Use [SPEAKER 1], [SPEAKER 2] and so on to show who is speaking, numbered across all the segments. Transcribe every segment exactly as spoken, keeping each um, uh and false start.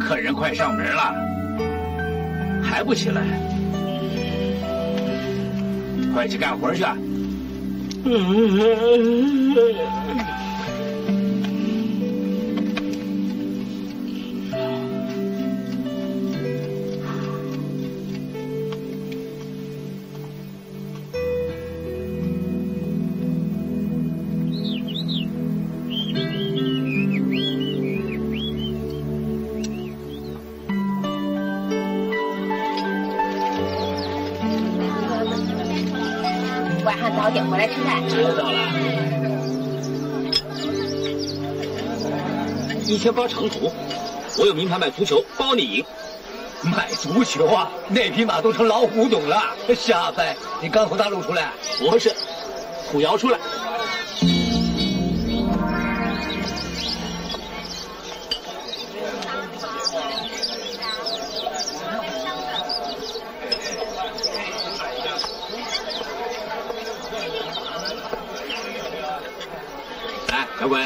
[SPEAKER 1] 客人快上门了，还不起来？快去干活去！
[SPEAKER 2] 晚上早点回来吃饭。
[SPEAKER 1] 知道了。一千八长途，我有名牌买足球，包你赢。
[SPEAKER 3] 买足球啊？那匹马都成老虎懂了。瞎掰！你刚从大陆出来？
[SPEAKER 1] 不是，虎窑出来。哎，小鬼，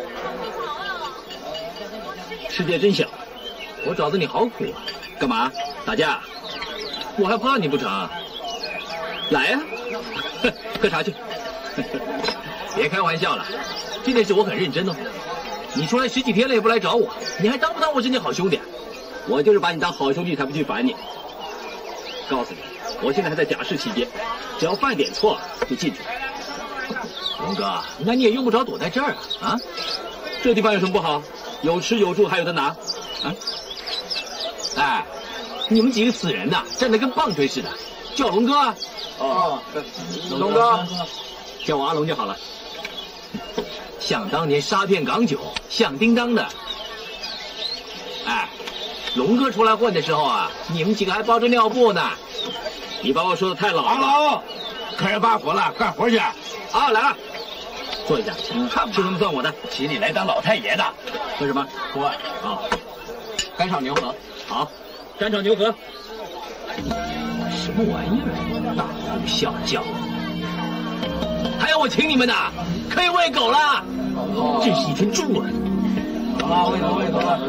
[SPEAKER 1] 世界真小，我找的你好苦啊！干嘛？打架？我还怕你不成？来呀、啊，喝茶去。别开玩笑了，这件事我很认真哦。你出来十几天了也不来找我，你还当不当我是你好兄弟？我就是把你当好兄弟才不去烦你。告诉你，我现在还在假释期间，只要犯点错就进去。龙哥，那你也用不着躲在这儿啊！啊，这地方有什么不好？有吃有住还有的拿。啊，哎，你们几个死人呐，站得跟棒槌似的，叫龙哥啊！
[SPEAKER 3] 哦，龙哥，
[SPEAKER 1] 叫我阿龙就好了。想当年杀遍港九，响叮当的。哎，龙哥出来混的时候啊，你们几个还包着尿布呢。你把我说的太老了。
[SPEAKER 3] 阿龙，客人发福了，干活去。
[SPEAKER 1] 啊，来了，坐一下。看不吃什么算我的，
[SPEAKER 3] 请你来当老太爷的。
[SPEAKER 1] 喝什么？
[SPEAKER 3] 喝
[SPEAKER 1] 啊，
[SPEAKER 3] 干炒牛河。
[SPEAKER 1] 好，干炒牛河。什么玩意儿？大呼小叫！还要我请你们呢？可以喂狗了！真是一群猪啊！
[SPEAKER 3] 好了，喂狗喂狗了。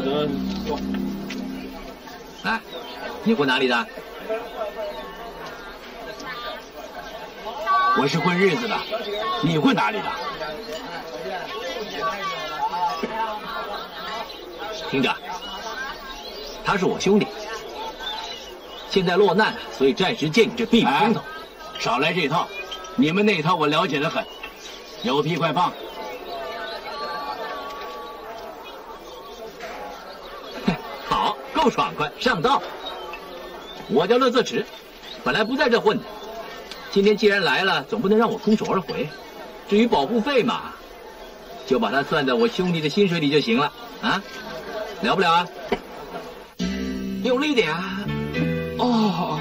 [SPEAKER 1] 哎，你混哪里的？
[SPEAKER 3] 我是混日子的，你混哪里的？
[SPEAKER 1] 听着，他是我兄弟，现在落难了，所以暂时借你这避避风头。
[SPEAKER 3] 哎，少来这套，你们那套我了解得很。有屁快放！
[SPEAKER 1] 好，够爽快，上道。我叫乐色池，本来不在这混的，今天既然来了，总不能让我空手而回。至于保护费嘛，就把它算在我兄弟的薪水里就行了啊，了不了啊？用力点啊！哦，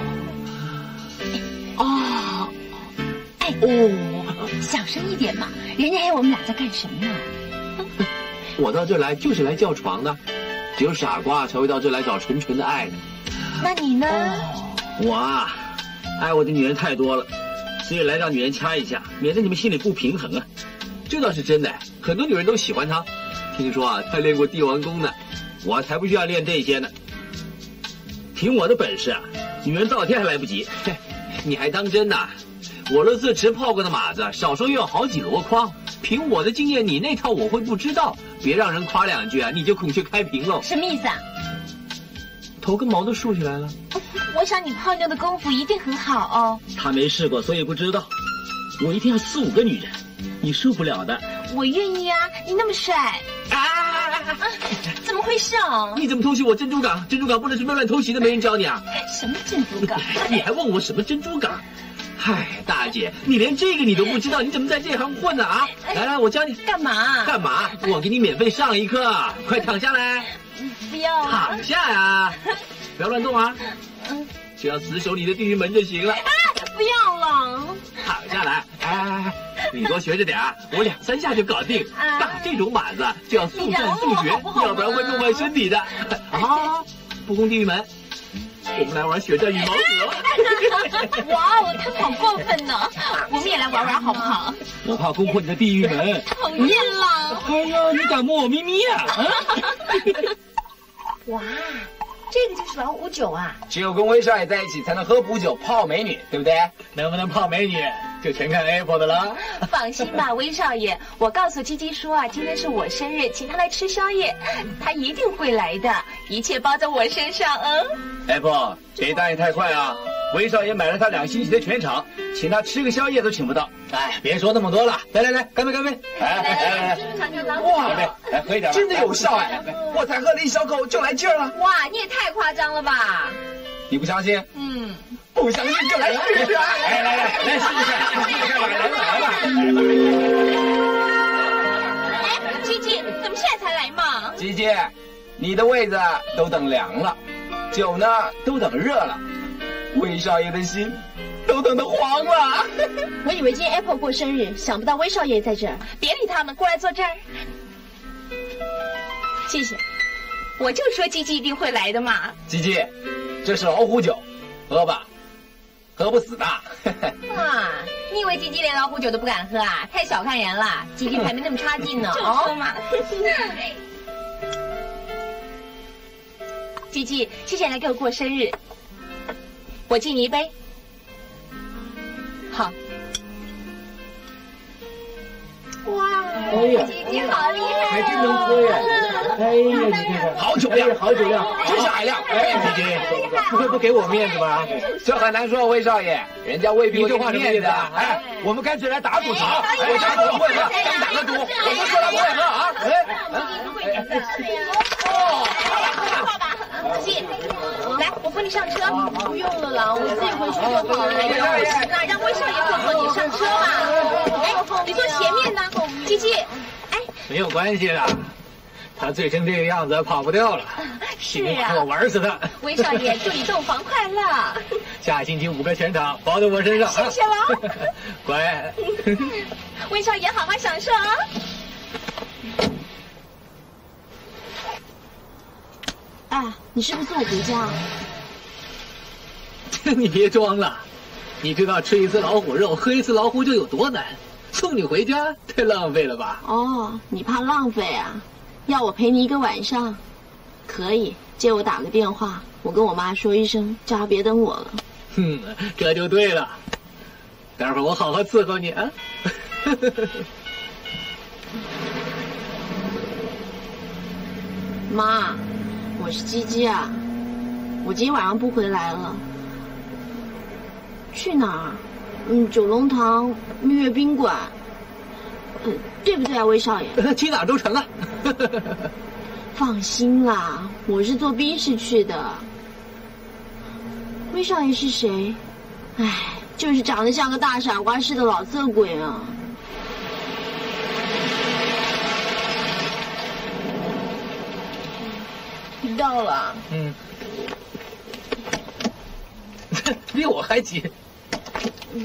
[SPEAKER 1] 哦，
[SPEAKER 2] 哎哦，小声一点嘛，人家还有我们俩在干什么呢？
[SPEAKER 1] 我到这来就是来叫床的，只有傻瓜才会到这来找纯纯的爱的。
[SPEAKER 2] 那你呢？
[SPEAKER 1] 我啊，爱我的女人太多了，所以来让女人掐一下，免得你们心里不平衡啊。这倒是真的，很多女人都喜欢他。听说啊，他练过帝王功呢，我才不需要练这些呢。凭我的本事啊，女人倒贴还来不及。嘿，你还当真呐？我乐色池泡过的马子，少说也有好几箩筐。凭我的经验，你那套我会不知道。别让人夸两句啊，你就孔雀开屏喽。
[SPEAKER 2] 什么意思啊？
[SPEAKER 1] 头跟毛都竖起来了。
[SPEAKER 2] 我想你泡妞的功夫一定很好哦。
[SPEAKER 1] 他没试过，所以不知道。我一天要四五个女人，你受不了的。
[SPEAKER 2] 我愿意啊，你那么帅。
[SPEAKER 1] 啊！啊
[SPEAKER 2] 怎么回事啊？
[SPEAKER 1] 你怎么偷袭我珍珠港？珍珠港不能随便乱偷袭的，没人教你啊！
[SPEAKER 2] 什么珍珠港？
[SPEAKER 1] 你还问我什么珍珠港？嗨，大姐，你连这个你都不知道，你怎么在这行混呢啊？来来，我教你。
[SPEAKER 2] 干嘛？
[SPEAKER 1] 干嘛？我给你免费上一课，快躺下来。
[SPEAKER 2] 不要。
[SPEAKER 1] 躺下呀！不要乱动啊！
[SPEAKER 2] 嗯，
[SPEAKER 1] 只要死守你的地狱门就行了。
[SPEAKER 2] 啊，不要了。
[SPEAKER 1] 躺下来，哎哎哎，你多学着点啊，我两三下就搞定。
[SPEAKER 2] 啊、
[SPEAKER 1] 打这种马子就要速战速决，
[SPEAKER 2] 好好要
[SPEAKER 1] 不然会弄坏身体的。啊，不攻地狱门，我们来玩血战羽毛河。
[SPEAKER 2] 哇哦，他们好过分呢！我们也来玩玩好不好？
[SPEAKER 1] 我怕攻破你的地狱门。
[SPEAKER 2] 讨厌了！
[SPEAKER 1] 哎呀，你敢摸我咪咪呀？啊
[SPEAKER 2] 哇，这个就是老虎酒啊！
[SPEAKER 3] 只有跟威少爷在一起，才能喝补酒、泡美女，对不对？
[SPEAKER 1] 能不能泡美女，就全看 Apple 的了。
[SPEAKER 2] 放心吧，威少爷，我告诉鸡鸡说啊，今天是我生日，请他来吃宵夜，他一定会来的，一切包在我身上。嗯
[SPEAKER 3] ，Apple， 别答应太快啊！威少爷买了他两星期的全场，请他吃个宵夜都请不到。
[SPEAKER 1] 哎，别说那么多了，来来来，干杯干杯！
[SPEAKER 3] 来来来来，哇，干杯，来喝一点，真的有效哎！我才喝了一小口就来劲儿了。
[SPEAKER 2] 哇，你也太夸张了吧！
[SPEAKER 3] 你不相信？
[SPEAKER 2] 嗯，
[SPEAKER 3] 不相信就来试试啊！来来来，来试试看，试试看吧，来吧来吧。
[SPEAKER 2] 哎，鸡鸡，怎么现在才来嘛？
[SPEAKER 3] 鸡鸡，你的位子都等凉了，酒呢都等热了，威少爷的心都等得黄了。
[SPEAKER 2] 我以为今天 Apple 过生日，想不到威少爷在这儿。别理他们，过来坐这儿。谢谢。我就说鸡鸡一定会来的嘛。
[SPEAKER 3] 鸡鸡，这是老虎酒，喝吧，喝不死的。
[SPEAKER 2] 啊，你以为鸡鸡连老虎酒都不敢喝啊？太小看人了，鸡鸡还没那么差劲呢。就说嘛。鸡鸡，谢谢你来给我过生日，我敬你一杯。好。哇，
[SPEAKER 1] 哎呀，
[SPEAKER 2] 鸡鸡好厉害、哦，
[SPEAKER 1] 还真能喝呀！哎呀，你这个
[SPEAKER 3] 好酒量，
[SPEAKER 1] 好酒量，
[SPEAKER 3] 真是海量。
[SPEAKER 1] 哎，姐姐，不会不给我面子吧？
[SPEAKER 3] 这很难说，威少爷，人家未必会给你面子。
[SPEAKER 1] 哎，我们干脆来打赌场，
[SPEAKER 3] 我打赌不会喝，咱们打个赌，我们说他不会喝啊。哎，
[SPEAKER 2] 哦，好吧，姐，来，我扶你上车。不用了啦，我自己回去就好了。那让威少爷坐坐你上车吧。哎，你坐前面呢，鸡鸡。哎，
[SPEAKER 1] 没有关系的，他醉成这个样子跑不掉了。
[SPEAKER 2] 是啊，
[SPEAKER 1] 我玩死他。
[SPEAKER 2] 威少爷，祝你洞房快乐。
[SPEAKER 1] 下星期五个全场包在我身上。
[SPEAKER 2] 谢谢了。
[SPEAKER 1] 乖。
[SPEAKER 2] 威少爷，好好享受啊。哎，你是不是送我回家？
[SPEAKER 1] 你别装了，你知道吃一次老虎肉、喝一次老虎酒有多难？送你回家太浪费了吧？
[SPEAKER 2] 哦，你怕浪费啊？要我陪你一个晚上？可以，借我打个电话，我跟我妈说一声，叫她别等我了。
[SPEAKER 1] 哼，这就对了。待会儿我好好伺候你啊。
[SPEAKER 2] 妈，我是鸡鸡啊，我今天晚上不回来了。去哪儿？嗯，九龙塘蜜月宾馆。呃，对不对啊，威少爷？
[SPEAKER 1] 去哪儿都成啊。
[SPEAKER 2] 放心啦，我是坐宾士去的。威少爷是谁？唉，就是长得像个大傻瓜似的老色鬼啊。到了。
[SPEAKER 1] 嗯。比我还急。嗯。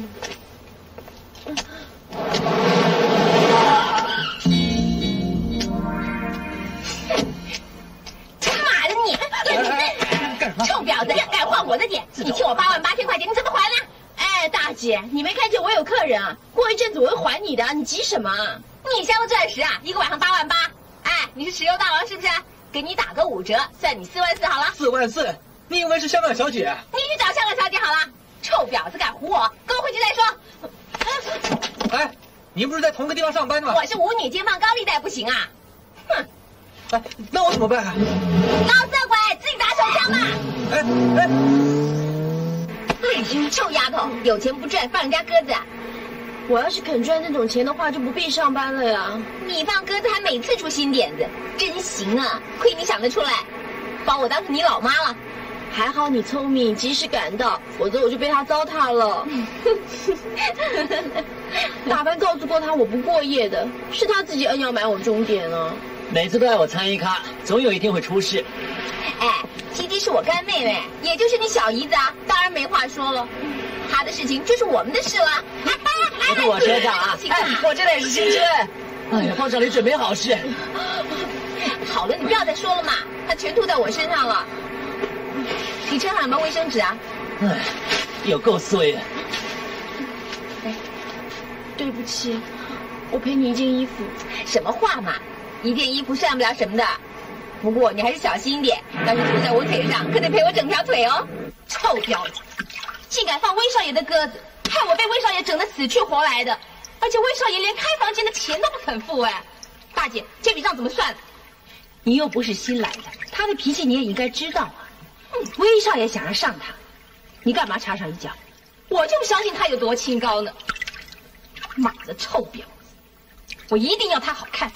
[SPEAKER 2] 他妈的你！干什么？臭婊子，敢换我的点！你欠我八万八千块钱，你怎么还呢？哎，大姐，你没看见我有客人啊？过一阵子我会还你的，你急什么？你镶个钻石啊，一个晚上八万八。哎，你是石油大王是不是？给你打个五折，算你四万四好了。
[SPEAKER 1] 四万四？你以为是香港小姐？
[SPEAKER 2] 你去找香港小姐好了。臭婊子，敢唬我，跟我回去再
[SPEAKER 1] 说。哎，您不是在同个地方上班的吗？
[SPEAKER 2] 我是舞女兼放高利贷，不行啊！哼！
[SPEAKER 1] 哎，那我怎么办啊？
[SPEAKER 2] 老色鬼，自己打手枪吧！
[SPEAKER 1] 哎哎！
[SPEAKER 2] 嗯，臭丫头，有钱不赚，放人家鸽子。我要是肯赚那种钱的话，就不必上班了呀。你放鸽子还每次出新点子，真行啊！亏你想得出来，把我当成你老妈了。还好你聪明，及时赶到，否则我就被他糟蹋了。大班告诉过他我不过夜的，是他自己硬要买我钟点啊。
[SPEAKER 1] 每次都要我参一咖，总有一天会出事。
[SPEAKER 2] 哎，鸡鸡是我干妹妹，也就是你小姨子啊，当然没话说了。她的事情就是我们的事了。
[SPEAKER 1] 不是我车上啊，
[SPEAKER 2] 哎，
[SPEAKER 1] 我这里是新车。哎呀，帮长你准备好事。
[SPEAKER 2] 好了，你不要再说了嘛，他全吐在我身上了。你车上有没有卫生纸啊？
[SPEAKER 1] 哎，有够衰的。
[SPEAKER 2] 哎，对不起，我赔你一件衣服。什么话嘛，一件衣服算不了什么的。 不过你还是小心点，要是吐在我腿上，可得赔我整条腿哦！臭婊子，竟敢放威少爷的鸽子，害我被威少爷整得死去活来的，而且威少爷连开房间的钱都不肯付哎！大姐，这笔账怎么算？
[SPEAKER 4] 你又不是新来的，他的脾气你也应该知道啊。嗯，威少爷想要上他，你干嘛插上一脚？
[SPEAKER 2] 我就不相信他有多清高呢！妈的臭婊子，我一定要他好看！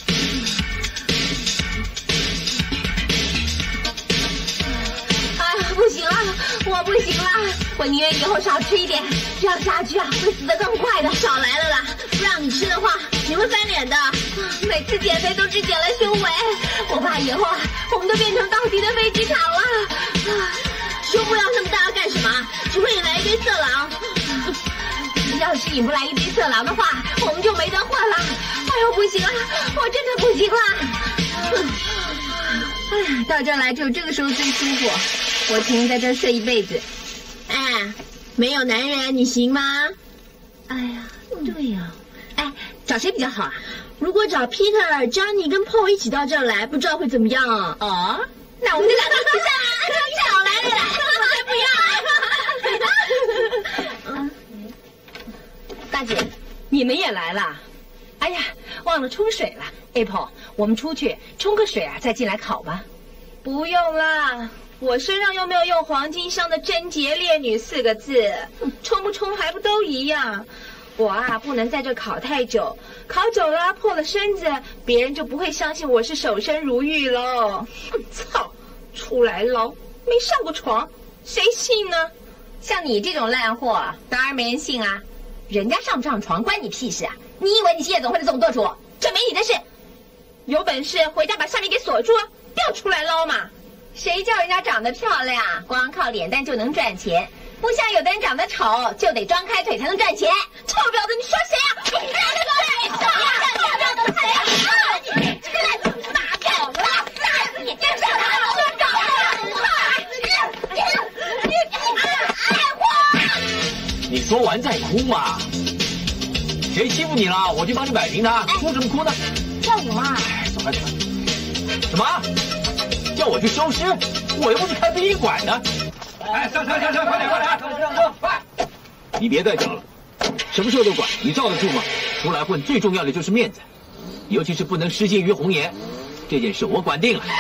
[SPEAKER 2] 不行了，我不行了，我宁愿以后少吃一点，这样下去啊会死得更快的。少来了啦，不让你吃的话，你会翻脸的。每次减肥都只减了胸围，我怕以后啊，我们都变成到底的飞机场了。胸部要那么大干什么？只会引来一堆色狼。要是引不来一堆色狼的话，我们就没得混了。哎呦，不行了，我真的不行了。哎，到这儿来只有这个时候最舒服。我情愿在这儿睡一辈子。哎，没有男人你行吗？
[SPEAKER 4] 哎呀，对呀。
[SPEAKER 2] 哎，找谁比较好啊？如果找 Peter、Johnny 跟 Paul 一起到这儿来，不知道会怎么样啊？
[SPEAKER 4] 哦，
[SPEAKER 2] 那我们就两个一起上来，少来来来，我才不要啊！嗯，大姐，
[SPEAKER 4] 你们也来了？哎呀，忘了冲水了。Apple， 我们出去冲个水啊，再进来烤吧。
[SPEAKER 2] 不用啦。我身上又没有用黄金镶的贞洁烈女四个字，冲不冲还不都一样？我啊不能在这烤太久，烤久了破了身子，别人就不会相信我是守身如玉喽。操，出来捞，没上过床，谁信呢？像你这种烂货，当然没人信啊！人家上不上床关你屁事啊？你以为你是夜总会的总舵主？这没你的事。有本事回家把下面给锁住，不要出来捞嘛！谁叫人家长得漂亮，光靠脸蛋就能赚钱？不像有的人长得丑，就得装开腿才能赚钱。臭婊子，你说谁啊？你不要再说了，臭婊子谁啊？你这个烂傻婊子，杀死你！真是他妈说搞的，杀死你！你你爱我！
[SPEAKER 1] 你说完再哭嘛。谁欺负你了，我去帮你摆平他。哭什么哭呢？
[SPEAKER 2] 叫我啊！
[SPEAKER 1] 走开走开！什么？叫我去收尸？我又不是开殡仪馆的。哎，上上上上，快点快点，上上上，快！你别再叫了，什么事都管，你罩得住吗？出来混最重要的就是面子，尤其是不能失信于红颜。这件事我管定了。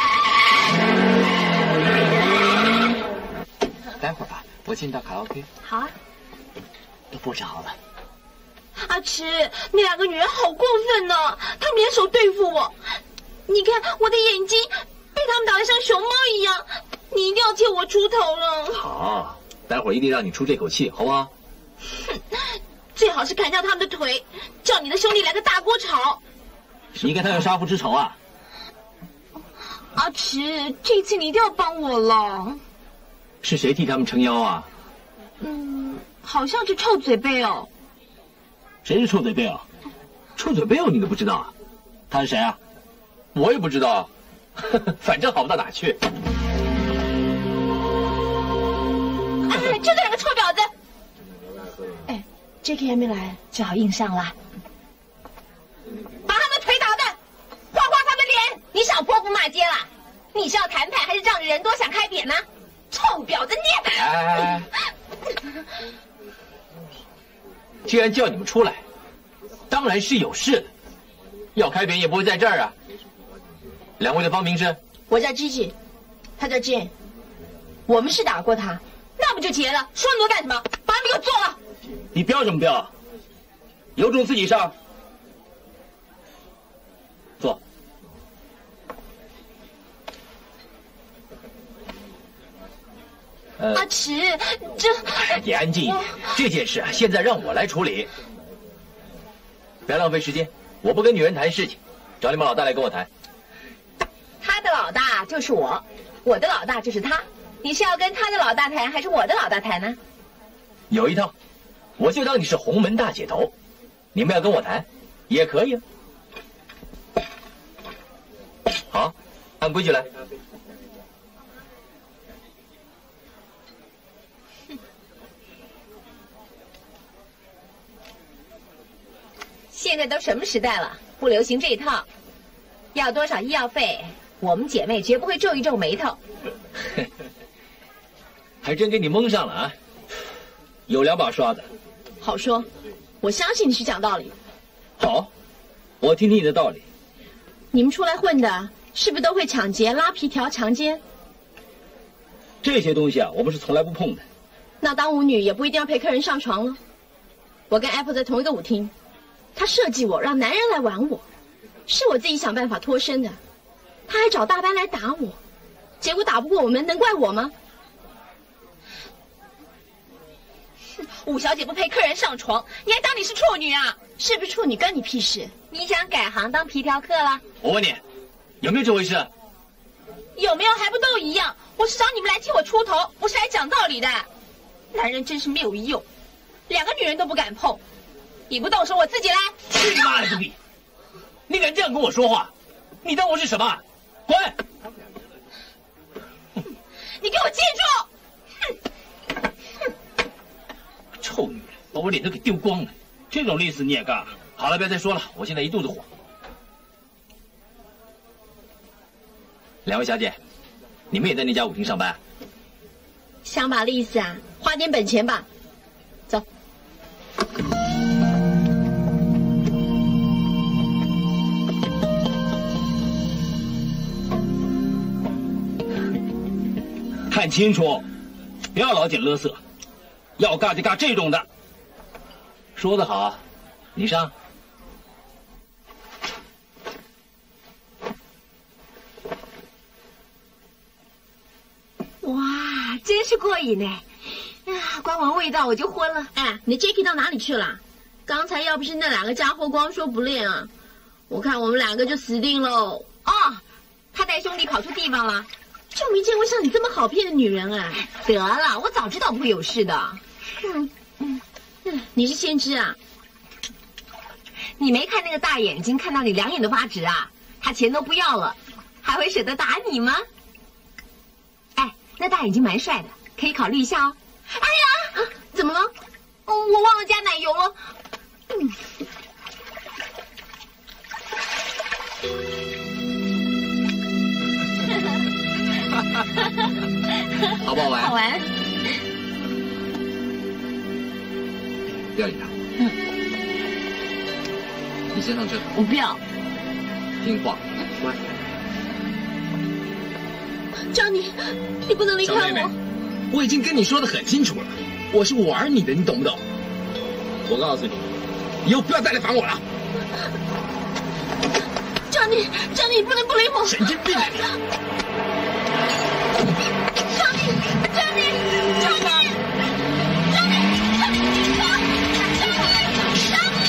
[SPEAKER 3] 待会儿吧，我请你到卡拉 OK。
[SPEAKER 2] 好啊。
[SPEAKER 3] 都布置好了。
[SPEAKER 2] 阿池，那两个女人好过分呢，她们联手对付我。你看我的眼睛被他们打得像熊猫一样，你一定要替我出头了。
[SPEAKER 1] 好，待会儿一定让你出这口气，好不好？
[SPEAKER 2] 哼，最好是砍掉他们的腿，叫你的兄弟来个大锅炒。
[SPEAKER 1] 你跟他有杀父之仇啊？
[SPEAKER 2] 阿池，这次你一定要帮我了。
[SPEAKER 1] 是谁替他们撑腰啊？
[SPEAKER 2] 嗯，好像是臭嘴贝哦。
[SPEAKER 1] 谁是臭嘴贝哦？臭嘴贝哦，你都不知道啊？他是谁啊？我也不知道啊。反正好不到哪去。
[SPEAKER 2] 哎，就这两个臭婊子！
[SPEAKER 4] 哎 ，J K 还没来，只好硬上了。
[SPEAKER 2] 把他们的腿打断，划划他们脸！你想泼妇骂街了？你是要谈判还是仗着人多想开扁呢？臭婊子你！
[SPEAKER 1] 哎，既然叫你们出来，当然是有事的。要开扁也不会在这儿啊。两位的芳名是？
[SPEAKER 2] 我叫 Gigi， 他叫 Jane。我们是打过他，那不就结了？说那么多干什么？把他们给我做了！
[SPEAKER 1] 你飙什么飙？有种自己上。坐。
[SPEAKER 2] 呃、阿池，这……
[SPEAKER 1] 你安静一点，这件事啊，现在让我来处理。不要浪费时间，我不跟女人谈事情，找你们老大来跟我谈。
[SPEAKER 2] 他的老大就是我，我的老大就是他。你是要跟他的老大谈，还是我的老大谈呢？
[SPEAKER 1] 有一套，我就当你是洪门大姐头，你们要跟我谈，也可以啊。好，按规矩来。
[SPEAKER 2] 现在都什么时代了，不流行这一套。要多少医药费，
[SPEAKER 4] 我们姐妹绝不会皱一皱眉头。
[SPEAKER 1] 还真给你蒙上了啊！有两把刷子。
[SPEAKER 2] 好说，我相信你是讲道理。
[SPEAKER 1] 好，我听听你的道理。
[SPEAKER 2] 你们出来混的，是不是都会抢劫、拉皮条、强奸？
[SPEAKER 1] 这些东西啊，我们是从来不碰的。
[SPEAKER 2] 那当舞女也不一定要陪客人上床了。我跟 Apple 在同一个舞厅，他设计我让男人来玩我，是我自己想办法脱身的。他还找大班来打我，结果打不过我们，能怪我吗？
[SPEAKER 4] 五小姐不陪客人上床，你还当你是处女啊？
[SPEAKER 2] 是不是处女跟你屁事？
[SPEAKER 4] 你想改行当皮条客了？
[SPEAKER 1] 我问你，有没有这回事？
[SPEAKER 4] 有没有还不都一样？我是找你们来替我出头，不是来讲道理的。男人真是没有用，两个女人都不敢碰。你不动手，我自己来。
[SPEAKER 1] 去你妈了个逼！你敢这样跟我说话？你当我是什么？滚！
[SPEAKER 4] 你给我记住！
[SPEAKER 1] 臭女人，把我脸都给丢光了，这种历史你也干？好了，不要再说了，我现在一肚子火。两位小姐，你们也在那家舞厅上班？
[SPEAKER 2] 想把意思啊，花点本钱吧。走。
[SPEAKER 1] 看清楚，不要老捡垃圾，要干就干这种的。说得好，你上。
[SPEAKER 4] 哇，真是过瘾呢！啊，光闻味道我就昏了。
[SPEAKER 2] 哎，你 Jacky 到哪里去了？刚才要不是那两个家伙光说不练啊，我看我们两个就死定喽。
[SPEAKER 4] 哦，他带兄弟跑出地方了。
[SPEAKER 2] 就没见过像你这么好骗的女人啊！
[SPEAKER 4] 得了，我早知道不会有事的。
[SPEAKER 2] 嗯嗯嗯，你是先知啊？
[SPEAKER 4] 你没看那个大眼睛，看到你两眼都发直啊？他钱都不要了，还会舍得打你吗？哎，那大眼睛蛮帅的，可以考虑一下哦。哎呀，
[SPEAKER 2] 啊、怎么了？
[SPEAKER 4] 哦，我忘了加奶油了。嗯。
[SPEAKER 1] 好不好玩？
[SPEAKER 4] 好玩。
[SPEAKER 1] 不要理他。
[SPEAKER 4] 嗯。
[SPEAKER 1] 你先上车。
[SPEAKER 4] 我不要。
[SPEAKER 1] 听话，乖。
[SPEAKER 2] 张妮，你不能离开我。
[SPEAKER 3] 小妹妹，我已经跟你说的很清楚了，我是玩你的，你懂不懂？我告诉你，以后不要再来烦我了。
[SPEAKER 2] 张妮，张妮，你不能不理我。
[SPEAKER 3] 神经病啊你！
[SPEAKER 2] 张妮，张妮，张妮，张妮，张妮，张妮，张妮。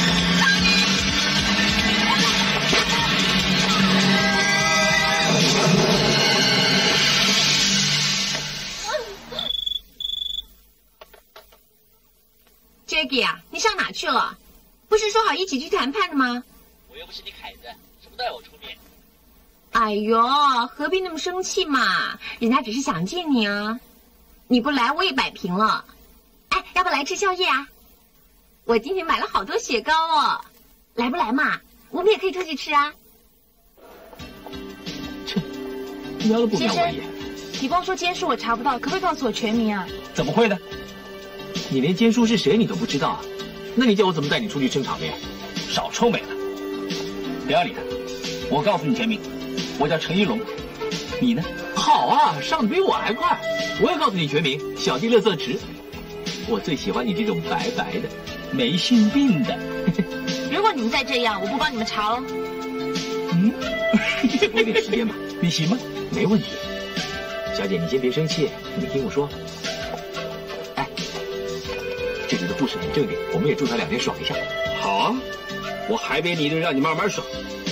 [SPEAKER 4] Jacky 啊，你上哪去了？不是说好一起去谈判的吗？
[SPEAKER 1] 我又不是你凯子，什么都要我出面。
[SPEAKER 4] 哎呦，何必那么生气嘛？人家只是想见你啊。你不来，我也摆平了。哎，要不来吃宵夜啊？我今天买了好多雪糕哦，来不来嘛？我们也可以出去吃啊。
[SPEAKER 1] 切，瞄了不瞄我一眼。
[SPEAKER 5] 你光说监书我查不到，可不可以告诉我全名啊？
[SPEAKER 1] 怎么会呢？你连监书是谁你都不知道啊？那你叫我怎么带你出去撑场面？少臭美了！不要理他。我告诉你全名，我叫陈一龙。你呢？好啊，上的比我还快。我也告诉你全名，小弟乐色池。我最喜欢你这种白白的、没心病的。
[SPEAKER 5] 如果你们再这样，我不帮你们查了。
[SPEAKER 1] 嗯，给我点时间吧。你行吗？没问题。小姐，你先别生气，你听我说。哎，这里的护士很正点，我们也祝他两天爽一下。好啊，我还给你一顿，让你慢慢爽。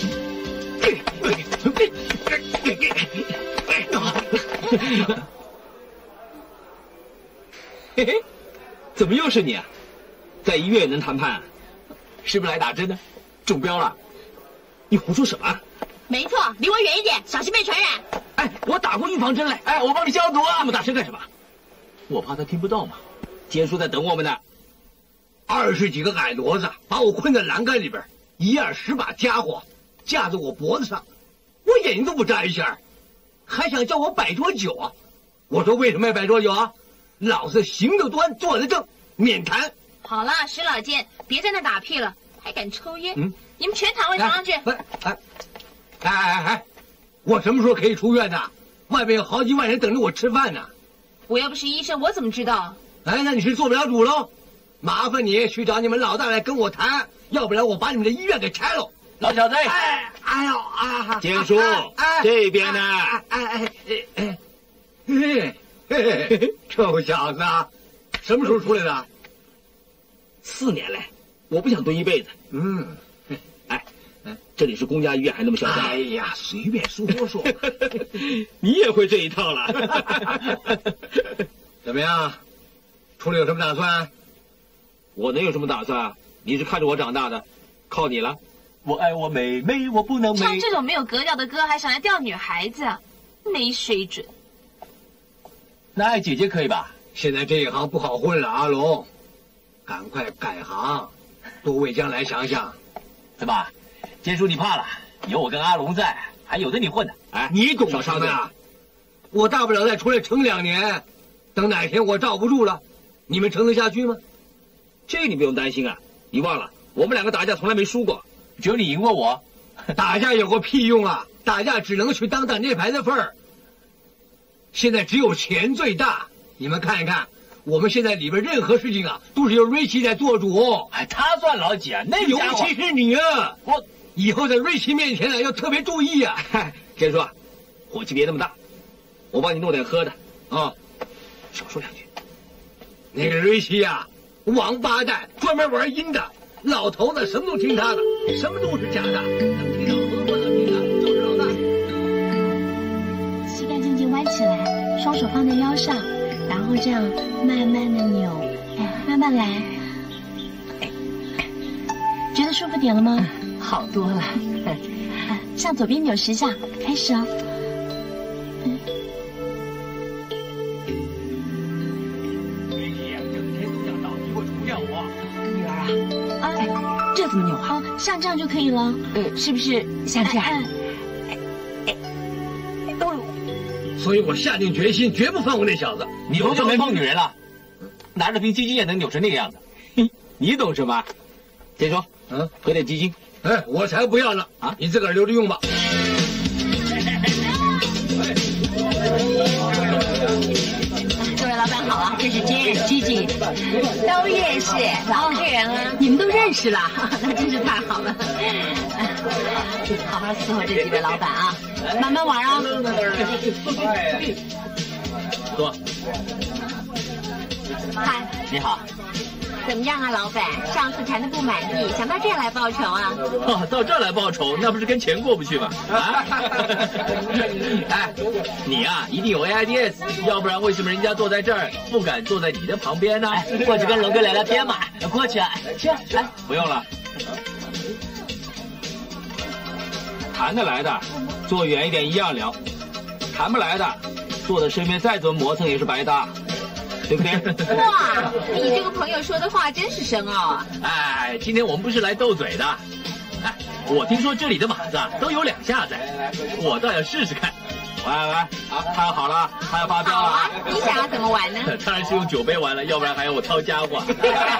[SPEAKER 1] 嘿嘿，怎么又是你啊？在医院也能谈判？是不是来打针的？中标了？你胡说什么？
[SPEAKER 2] 没错，离我远一点，小心被传染。
[SPEAKER 1] 哎，我打过预防针嘞！哎，我帮你消毒啊！那么大声干什么？我怕他听不到嘛。监书在等我们呢。
[SPEAKER 6] 二十几个矮骡子把我困在栏杆里边，一二十把家伙架在我脖子上， 我眼睛都不眨一下，还想叫我摆桌酒啊？我说为什么要摆桌酒啊？老子行得端，坐得正，免谈。
[SPEAKER 5] 好了，石老剑，别在那打屁了，还敢抽烟？
[SPEAKER 6] 嗯，
[SPEAKER 5] 你们全躺位床上去。
[SPEAKER 6] 哎哎哎哎哎哎，我什么时候可以出院的？外面有好几万人等着我吃饭呢。
[SPEAKER 5] 我又不是医生，我怎么知道？
[SPEAKER 6] 哎，那你是做不了主喽。麻烦你去找你们老大来跟我谈，要不然我把你们的医院给拆了。
[SPEAKER 1] 老小子，
[SPEAKER 6] 哎，哎呦啊！
[SPEAKER 1] 坚叔，
[SPEAKER 6] 哎、
[SPEAKER 1] 这边呢？
[SPEAKER 6] 哎哎哎哎，嘿嘿嘿，臭小子，什么时候出来的？
[SPEAKER 1] 四年来，我不想蹲一辈子。
[SPEAKER 6] 嗯，
[SPEAKER 1] 哎，这里是公家医院，还那么嚣张。
[SPEAKER 6] 哎呀，随便说说。
[SPEAKER 1] 你也会这一套了。
[SPEAKER 6] 怎么样？出来有什么打算？
[SPEAKER 1] 我能有什么打算？你是看着我长大的，靠你了。
[SPEAKER 3] 我爱我妹妹，我不能没。
[SPEAKER 5] 唱这种没有格调的歌，还想来钓女孩子，没水准。
[SPEAKER 3] 那爱姐姐可以吧？
[SPEAKER 6] 现在这一行不好混了，阿龙，赶快改行，多为将来想想。
[SPEAKER 3] 怎么，坚叔你怕了？有我跟阿龙在，还有的你混呢。
[SPEAKER 6] 哎，你懂什么呀？我大不了再出来撑两年，等哪天我罩不住了，你们撑得下去吗？
[SPEAKER 1] 这你不用担心啊，你忘了我们两个打架从来没输过，
[SPEAKER 3] 只有你赢过我。
[SPEAKER 6] 打架有个屁用啊！打架只能去当挡箭牌的份儿。现在只有钱最大，你们看一看，我们现在里边任何事情啊，都是由瑞奇在做主。
[SPEAKER 3] 哎，他算老几啊？那
[SPEAKER 6] 尤其是你啊！
[SPEAKER 3] 我
[SPEAKER 6] 以后在瑞奇面前呢、啊，要特别注意啊！
[SPEAKER 1] 坚叔，火气别那么大，我帮你弄点喝的啊，
[SPEAKER 3] 少说两句。
[SPEAKER 6] 那个瑞奇呀、啊，王八蛋，专门玩阴的，老头子什么都听他的，什么都是假的，能听到何不能听的，就是老大。
[SPEAKER 2] 膝盖渐渐弯起来，双手放在腰上，然后这样慢慢的扭，哎，慢慢来。觉得舒服点了吗？
[SPEAKER 4] 好多了。
[SPEAKER 2] 啊，向左边扭十下，开始哦。嗯。
[SPEAKER 3] 瑞奇整天都想找机会除掉我。
[SPEAKER 4] 女儿啊，
[SPEAKER 2] 啊，
[SPEAKER 4] 这怎么扭啊？
[SPEAKER 2] 哦，像这样就可以了。
[SPEAKER 4] 呃，是不是像这样？
[SPEAKER 2] 哎
[SPEAKER 6] 所以我下定决心，绝不放过那小子。
[SPEAKER 3] 你多久没碰女人了？拿着瓶鸡精也能扭成那个样子？
[SPEAKER 1] 你懂什么？坚叔，
[SPEAKER 6] 嗯，
[SPEAKER 1] 喝点鸡精。
[SPEAKER 6] 哎，我才不要呢！啊，你自个儿留着用吧。
[SPEAKER 2] 各位老板好啊，这是 Jane、Gigi， 都认识，老客人啊。
[SPEAKER 4] 你们都认识了，
[SPEAKER 2] 那真是太好了。好好伺候这几位老板啊，慢慢玩啊。
[SPEAKER 1] 坐。
[SPEAKER 2] 嗨，
[SPEAKER 3] 你好。
[SPEAKER 2] 怎么样啊，老板？上次谈的不满意，想到这儿来报仇啊？
[SPEAKER 1] 哦，到这儿来报仇，那不是跟钱过不去吗？啊！哎，你呀、啊，一定有 A I D S， 要不然为什么人家坐在这儿不敢坐在你的旁边呢？
[SPEAKER 3] 哎、过去跟龙哥聊聊天嘛，过去啊，去啊，来，
[SPEAKER 1] 不用了。谈得来的，坐远一点一样聊；谈不来的，坐在身边再怎么磨蹭也是白搭。对不对？
[SPEAKER 4] 哇，你这个朋友说的话真是深奥啊！
[SPEAKER 1] 哎，今天我们不是来斗嘴的。哎，我听说这里的马子啊都有两下子，我倒要试试看。来来来，啊，看好了，他要发飙了。
[SPEAKER 4] 好啊，你想要怎么玩呢？
[SPEAKER 1] 当然是用酒杯玩了，要不然还要我掏家伙。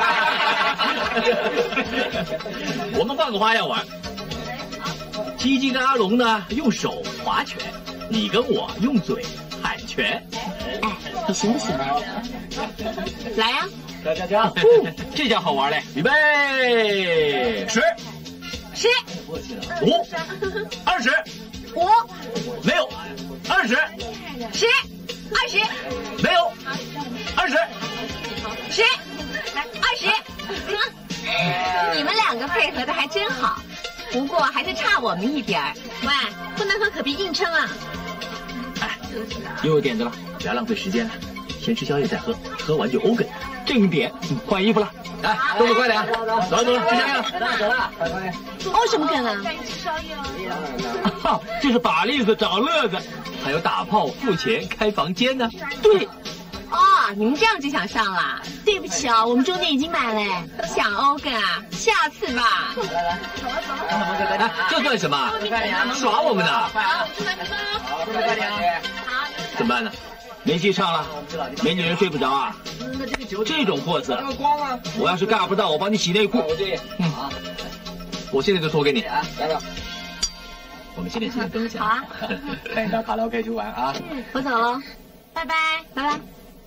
[SPEAKER 1] 我们换个花样玩。鸡鸡跟阿龙呢用手划拳，你跟我用嘴喊拳。
[SPEAKER 2] 哎，你行不行啊？
[SPEAKER 4] 来呀、
[SPEAKER 3] 加加加！
[SPEAKER 1] 这下好玩嘞！预备，十、
[SPEAKER 4] 十、
[SPEAKER 1] 五、二十、
[SPEAKER 4] 五、
[SPEAKER 1] 六、二十、
[SPEAKER 4] 十、二十、
[SPEAKER 1] 六、二十、
[SPEAKER 4] 十、二十。你们两个配合的还真好，不过还是差我们一点儿。喂，不能和可比硬撑啊！
[SPEAKER 1] 哎，又有点子了，不要浪费时间了，先吃宵夜再喝，喝完就欧梗。正点，嗯，换衣服了。来，动作快点，走了走了，吃宵夜了，
[SPEAKER 3] 走了走了，快快。
[SPEAKER 2] 哦，什么梗啊？
[SPEAKER 1] 啊，就是把栗子找乐子，还有打炮、付钱、开房间呢。
[SPEAKER 4] 对，哦， 你们这样就想上了？对不起啊，我们中间已经满了。想欧根啊，下次吧。
[SPEAKER 3] 来来，走了走了。
[SPEAKER 1] 哎，这算什么？耍我们呢？
[SPEAKER 2] 好，出来出来。
[SPEAKER 3] 好，快点。
[SPEAKER 2] 好。
[SPEAKER 1] 怎么办呢？没戏唱了，没女人睡不着啊！这种货色，我要是尬不到，我帮你洗内裤。
[SPEAKER 3] 我这里，
[SPEAKER 1] 嗯，我现在就脱给你。
[SPEAKER 3] 来吧。
[SPEAKER 1] 我们现在先等一下。
[SPEAKER 4] 好啊。
[SPEAKER 3] 带你到卡拉 OK 去玩啊！
[SPEAKER 4] 嗯，我走了，拜拜，拜拜，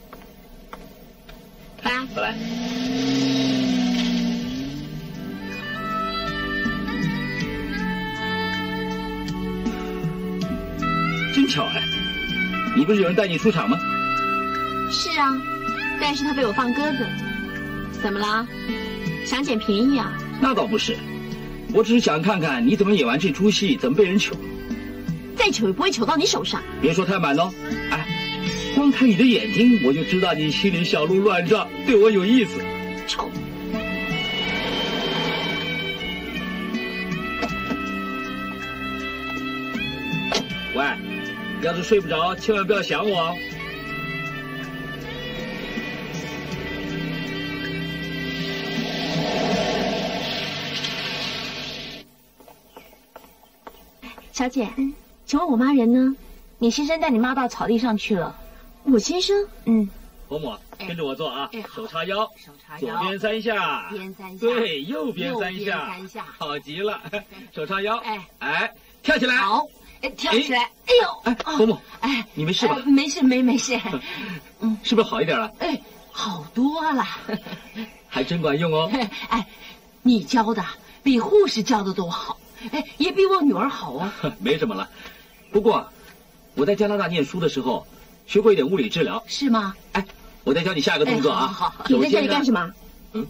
[SPEAKER 4] 拜
[SPEAKER 1] 拜拜。真巧哎，你不是有人带你出场吗？
[SPEAKER 4] 是啊，但是他被我放鸽子。怎么了？想捡便宜啊？
[SPEAKER 1] 那倒不是，我只是想看看你怎么演完这出戏，怎么被人求。
[SPEAKER 4] 再求也不会求到你手上。
[SPEAKER 1] 别说太满哦，哎，光看你的眼睛，我就知道你心里小鹿乱撞，对我有意思。
[SPEAKER 4] 丑。
[SPEAKER 1] 喂，要是睡不着，千万不要想我哦。
[SPEAKER 4] 小姐，请问我妈人呢？
[SPEAKER 5] 你先生带你妈到草地上去了。
[SPEAKER 4] 我先生？
[SPEAKER 5] 嗯，
[SPEAKER 1] 伯母，跟着我做啊，
[SPEAKER 5] 哎
[SPEAKER 1] 手叉腰，
[SPEAKER 5] 手叉腰，
[SPEAKER 1] 左边三下，
[SPEAKER 5] 边三下，
[SPEAKER 1] 对，右边三下，
[SPEAKER 5] 右边三下，
[SPEAKER 1] 好极了，手叉腰，
[SPEAKER 5] 哎
[SPEAKER 1] 哎，跳起来，
[SPEAKER 5] 好，哎，跳起来，哎呦，
[SPEAKER 1] 哎，伯母，
[SPEAKER 5] 哎，
[SPEAKER 1] 你没事吧？
[SPEAKER 5] 没事，没没事，
[SPEAKER 1] 嗯，是不是好一点了？
[SPEAKER 5] 哎，好多了，
[SPEAKER 1] 还真管用哦。
[SPEAKER 5] 哎，你教的比护士教的都好，哎，也比我女儿好哦。
[SPEAKER 1] 没什么了，不过我在加拿大念书的时候学过一点物理治疗。
[SPEAKER 5] 是吗？
[SPEAKER 1] 哎，我再教你下个动作啊。
[SPEAKER 5] 哎、好, 好, 好，
[SPEAKER 4] 你在这里干什么？
[SPEAKER 1] 嗯，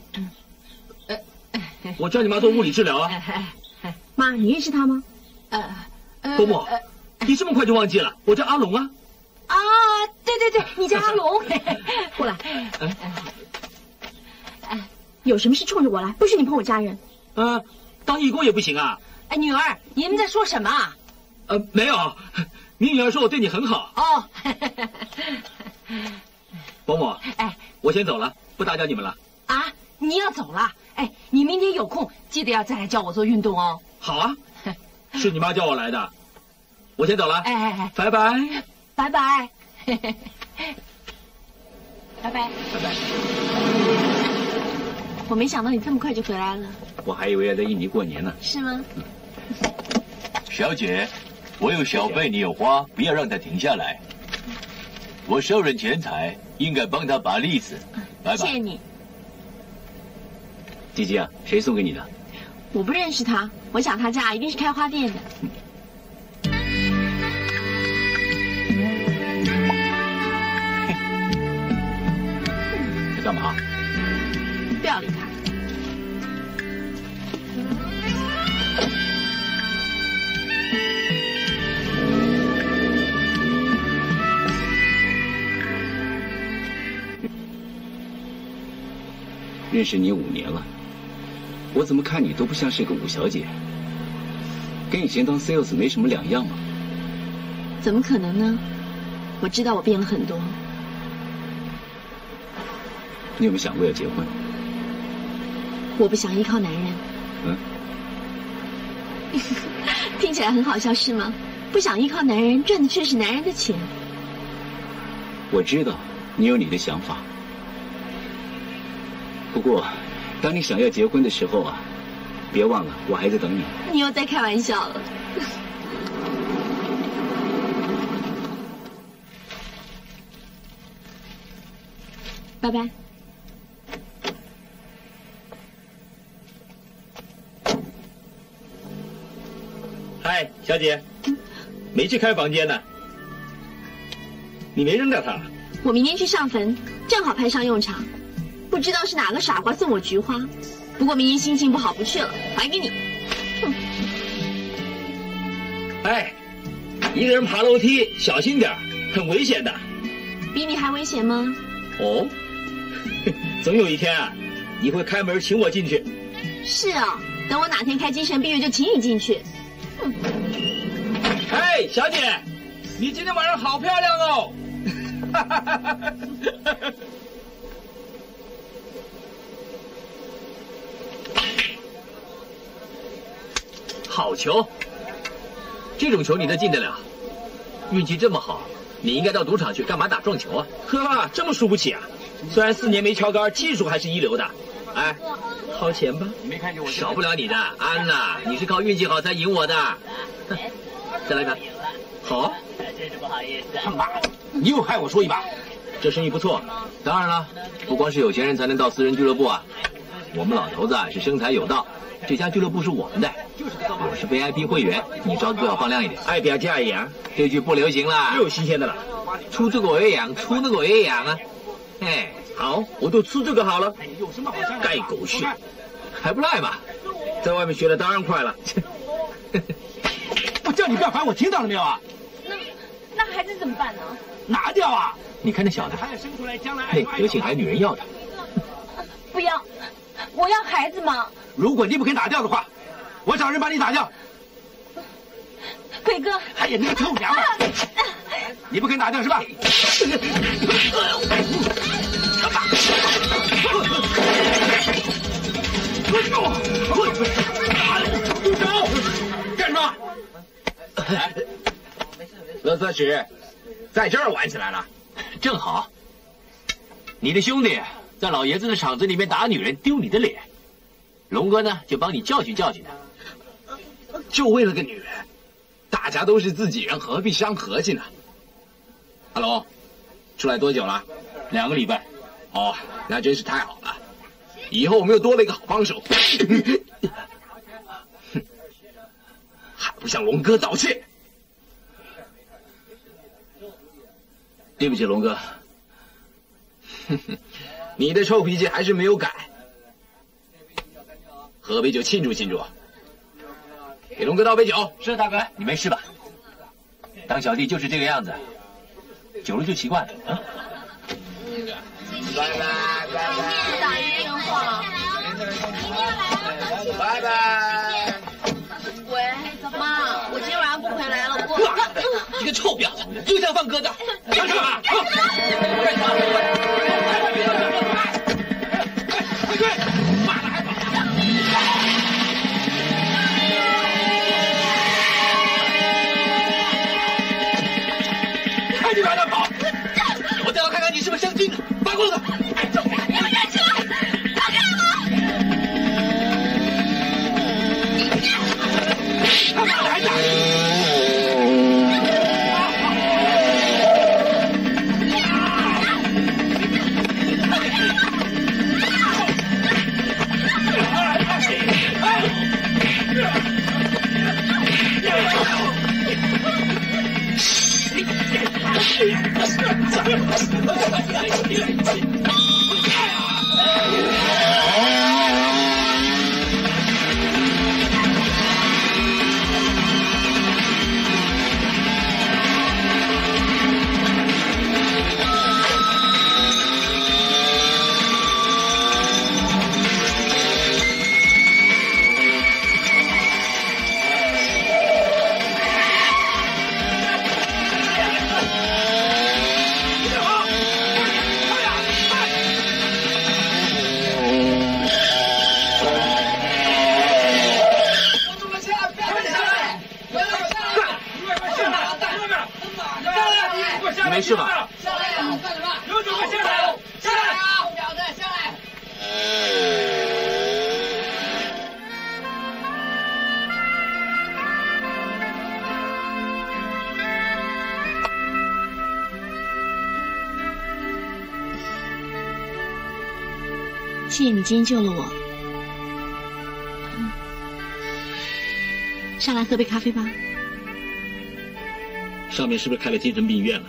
[SPEAKER 1] 我教你妈做物理治疗啊。
[SPEAKER 4] 妈，你认识他吗？
[SPEAKER 5] 呃，呃
[SPEAKER 1] 伯母，你这么快就忘记了？我叫阿龙啊。
[SPEAKER 5] 啊，对对对，你叫阿龙。
[SPEAKER 4] 过来。
[SPEAKER 1] 哎，
[SPEAKER 4] 哎，有什么事冲着我来，不许你碰我家人。
[SPEAKER 1] 啊，当义工也不行啊。
[SPEAKER 5] 哎，女儿，你们在说什么啊？
[SPEAKER 1] 呃，没有，你女儿说我对你很好。
[SPEAKER 5] 哦。
[SPEAKER 1] 伯母，
[SPEAKER 5] 哎，
[SPEAKER 1] 我先走了，不打搅你们了。
[SPEAKER 5] 啊，你要走了？哎，你明天有空记得要再来教我做运动哦。
[SPEAKER 1] 好啊，是你妈叫我来的，我先走了。
[SPEAKER 5] 哎哎哎，
[SPEAKER 1] 拜拜，
[SPEAKER 5] 拜拜，拜拜，
[SPEAKER 1] 拜拜。
[SPEAKER 4] 我没想到你这么快就回来了。
[SPEAKER 1] 我还以为要在印尼过年呢。
[SPEAKER 4] 是吗？
[SPEAKER 7] 小姐，我有小费，你有花，不要让他停下来。我收人钱财，应该帮他拔栗子。拜拜。
[SPEAKER 4] 谢谢你。
[SPEAKER 1] 姐姐啊，谁送给你的？
[SPEAKER 4] 我不认识他，我想他家一定是开花店的。
[SPEAKER 1] 在干嘛？
[SPEAKER 4] 不要理他。
[SPEAKER 8] 认识你五年了，我怎么看你都不像是个五小姐，跟以前当 sales 没什么两样嘛。
[SPEAKER 4] 怎么可能呢？我知道我变了很多。
[SPEAKER 8] 你有没有想过要结婚？
[SPEAKER 4] 我不想依靠男人。
[SPEAKER 8] 嗯。
[SPEAKER 4] 听起来很好笑是吗？不想依靠男人，赚的却是男人的钱。
[SPEAKER 8] 我知道你有你的想法。不过，当你想要结婚的时候啊，别忘了我还在等你。
[SPEAKER 4] 你又在开玩笑了。拜拜。
[SPEAKER 1] 嗨，小姐，没去开房间呢。你没扔掉它？
[SPEAKER 4] 我明天去上坟，正好派上用场。不知道是哪个傻瓜送我菊花，不过明天心情不好，不去了，还给你。哼！
[SPEAKER 1] 哎，一个人爬楼梯小心点，很危险的。
[SPEAKER 4] 比你还危险吗？
[SPEAKER 1] 哦，总有一天啊，你会开门请我进去。
[SPEAKER 4] 是啊，等我哪天开精神病院就请你进去。哼！
[SPEAKER 1] 哎，小姐，你今天晚上好漂亮哦。 好球！这种球你都进得了，运气这么好，你应该到赌场去，干嘛打撞球啊？
[SPEAKER 9] 呵，这么输不起啊！虽然四年没敲杆，技术还是一流的。哎，掏钱吧。
[SPEAKER 8] 你没看见我？
[SPEAKER 1] 少不了你的，安娜，你是靠运气好才赢我的。再来一盘。
[SPEAKER 9] 好。
[SPEAKER 7] 真是不好意思。
[SPEAKER 9] 他妈的，你又害我输一把。这生意不错。
[SPEAKER 1] 当然了，不光是有钱人才能到私人俱乐部啊。我们老头子啊是生财有道，这家俱乐部是我们的，我是 V I P 会员，你招最好放亮一点。
[SPEAKER 9] 爱表价扬，
[SPEAKER 1] 这句不流行了。
[SPEAKER 9] 又有新鲜的了。
[SPEAKER 1] 出这个我也养，出那个我也养啊。哎，
[SPEAKER 9] 好，我都吃这个好了。盖狗血，
[SPEAKER 1] 还不赖吧？
[SPEAKER 9] 在外面学的当然快了。
[SPEAKER 6] 我叫你不要烦我，听到了没有啊？
[SPEAKER 2] 那那孩子怎么办呢？
[SPEAKER 6] 拿掉啊！
[SPEAKER 1] 你看那小子，那德行还女人要他。
[SPEAKER 2] 不要，我要孩子嘛。
[SPEAKER 6] 如果你不肯打掉的话，我找人把你打掉。
[SPEAKER 2] 奎哥，
[SPEAKER 6] 哎呀，那个臭娘们，你不肯打掉是吧？
[SPEAKER 9] 住手！干什么？乐色许，在这儿玩起来了，
[SPEAKER 1] 正好。你的兄弟在老爷子的场子里面打女人，丢你的脸。龙哥呢，就帮你教训教训他。
[SPEAKER 9] 就为了个女人，大家都是自己人，何必伤和气呢？哈喽，出来多久了？
[SPEAKER 1] 两个礼拜。
[SPEAKER 9] 哦，那真是太好了，以后我们又多了一个好帮手。还不向龙哥道歉？
[SPEAKER 1] 对不起，龙哥。
[SPEAKER 9] 你的臭脾气还是没有改。喝杯酒庆祝庆祝。给龙哥倒杯酒。
[SPEAKER 1] 是大哥，你没事吧？当小弟就是这个样子，久了就习惯了啊。
[SPEAKER 9] 拜拜拜拜。
[SPEAKER 2] 打一电话。
[SPEAKER 9] 拜拜。
[SPEAKER 2] 喂，妈，我今天晚上不回来了，我。
[SPEAKER 9] 你个臭婊子，就想放鸽子，干什么？干什么？快退！骂了还跑！看你往哪跑！我倒要看看你是不是相亲的，拔裤子！
[SPEAKER 2] 你们站起来！放开我！
[SPEAKER 9] 他妈的还打！你没事吧？
[SPEAKER 3] 下来呀！干什么？有种快下来！下来啊！臭婊子，下来！
[SPEAKER 4] 谢谢你今天救了我。嗯，上来喝杯咖啡吧。
[SPEAKER 9] 上面是不是开了精神病院了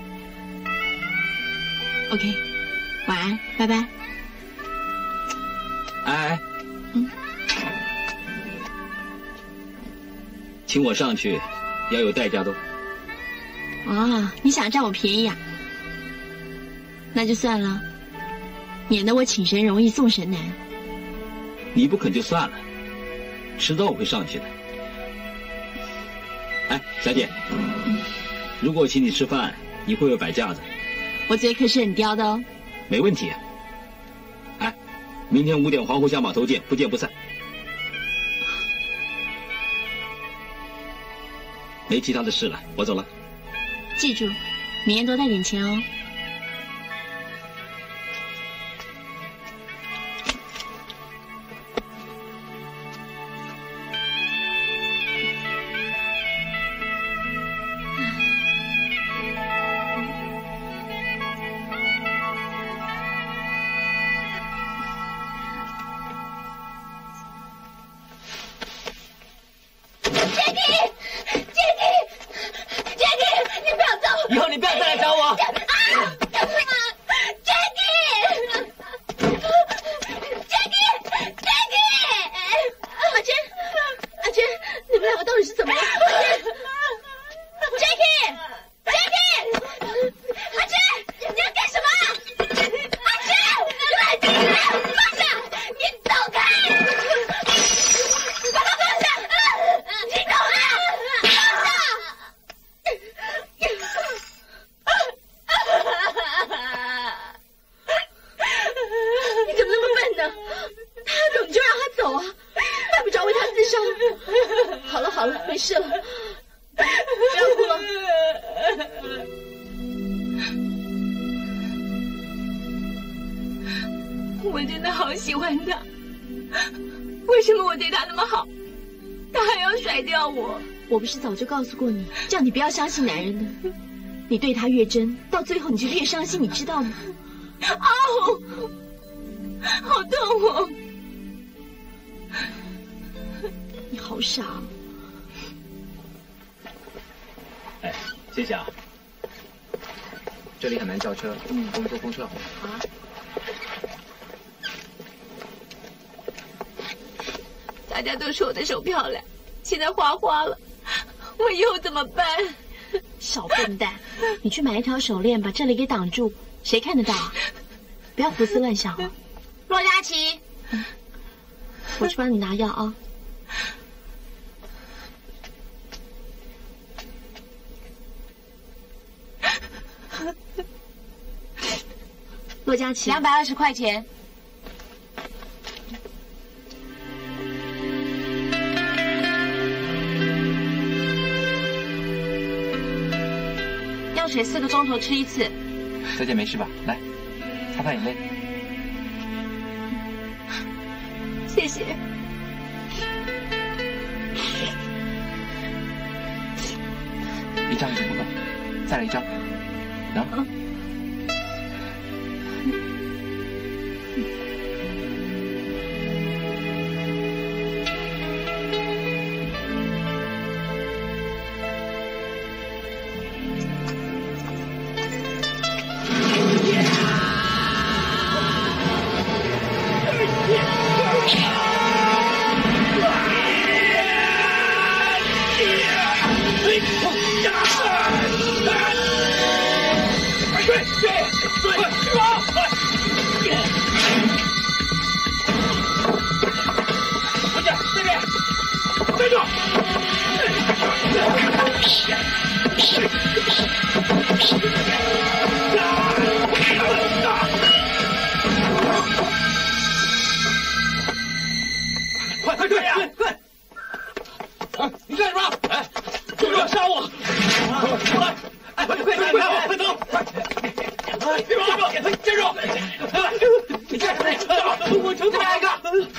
[SPEAKER 4] ？OK， 晚安，拜拜。
[SPEAKER 9] 哎，
[SPEAKER 4] 嗯，
[SPEAKER 8] 请我上去要有代价的。
[SPEAKER 4] 啊，你想占我便宜啊？那就算了，免得我请神容易送神难。
[SPEAKER 8] 你不肯就算了，迟早我会上去的。哎，小姐，如果我请你吃饭，你会不会摆架子？
[SPEAKER 2] 我嘴可是很刁的哦。
[SPEAKER 8] 没问题。哎，明天五点黄湖下码头见，不见不散。没其他的事了，我走了。
[SPEAKER 2] 记住，明天多带点钱哦。
[SPEAKER 1] 以后你不要再来找我。
[SPEAKER 2] 阿娟，阿娟，你们两个到底是怎么了 ？Jackie，Jackie，阿娟，你要干什么？阿娟，冷静点，放下，你走开，把他放下，你走开，放下。你怎么那么笨呢？他要走你就让他走啊，犯不着为他自伤。好了好了，没事了，不要哭了。
[SPEAKER 4] 我真的好喜欢他，为什么我对他那么好，他还要甩掉我？
[SPEAKER 2] 我不是早就告诉过你，叫你不要相信男人的。你对他越真，到最后你就越伤心，你知道吗？
[SPEAKER 4] 哦，好痛哦！
[SPEAKER 2] 你好傻啊！
[SPEAKER 9] 哎，谢谢啊。这里很难叫车，嗯，我们坐公车好吗？
[SPEAKER 2] 好啊。
[SPEAKER 4] 大家都说我的手漂亮，现在花花了，我以后怎么办？
[SPEAKER 2] 小笨蛋，你去买一条手链，把这里给挡住，谁看得到啊？不要胡思乱想啊！
[SPEAKER 4] 骆佳琪，
[SPEAKER 2] 我去帮你拿药啊。骆佳琪，
[SPEAKER 4] 两百二十块钱。药水四个钟头吃一次。
[SPEAKER 3] 小姐没事吧？来，擦擦眼泪。
[SPEAKER 4] 谢谢。
[SPEAKER 3] 一张已经不够，再来一张。啊？嗯
[SPEAKER 1] 快快退呀！快！啊！你干什么？哎，就要杀我！出来！哎，快快快快快走！快！别跑！站住！你干什么？我成哪一个？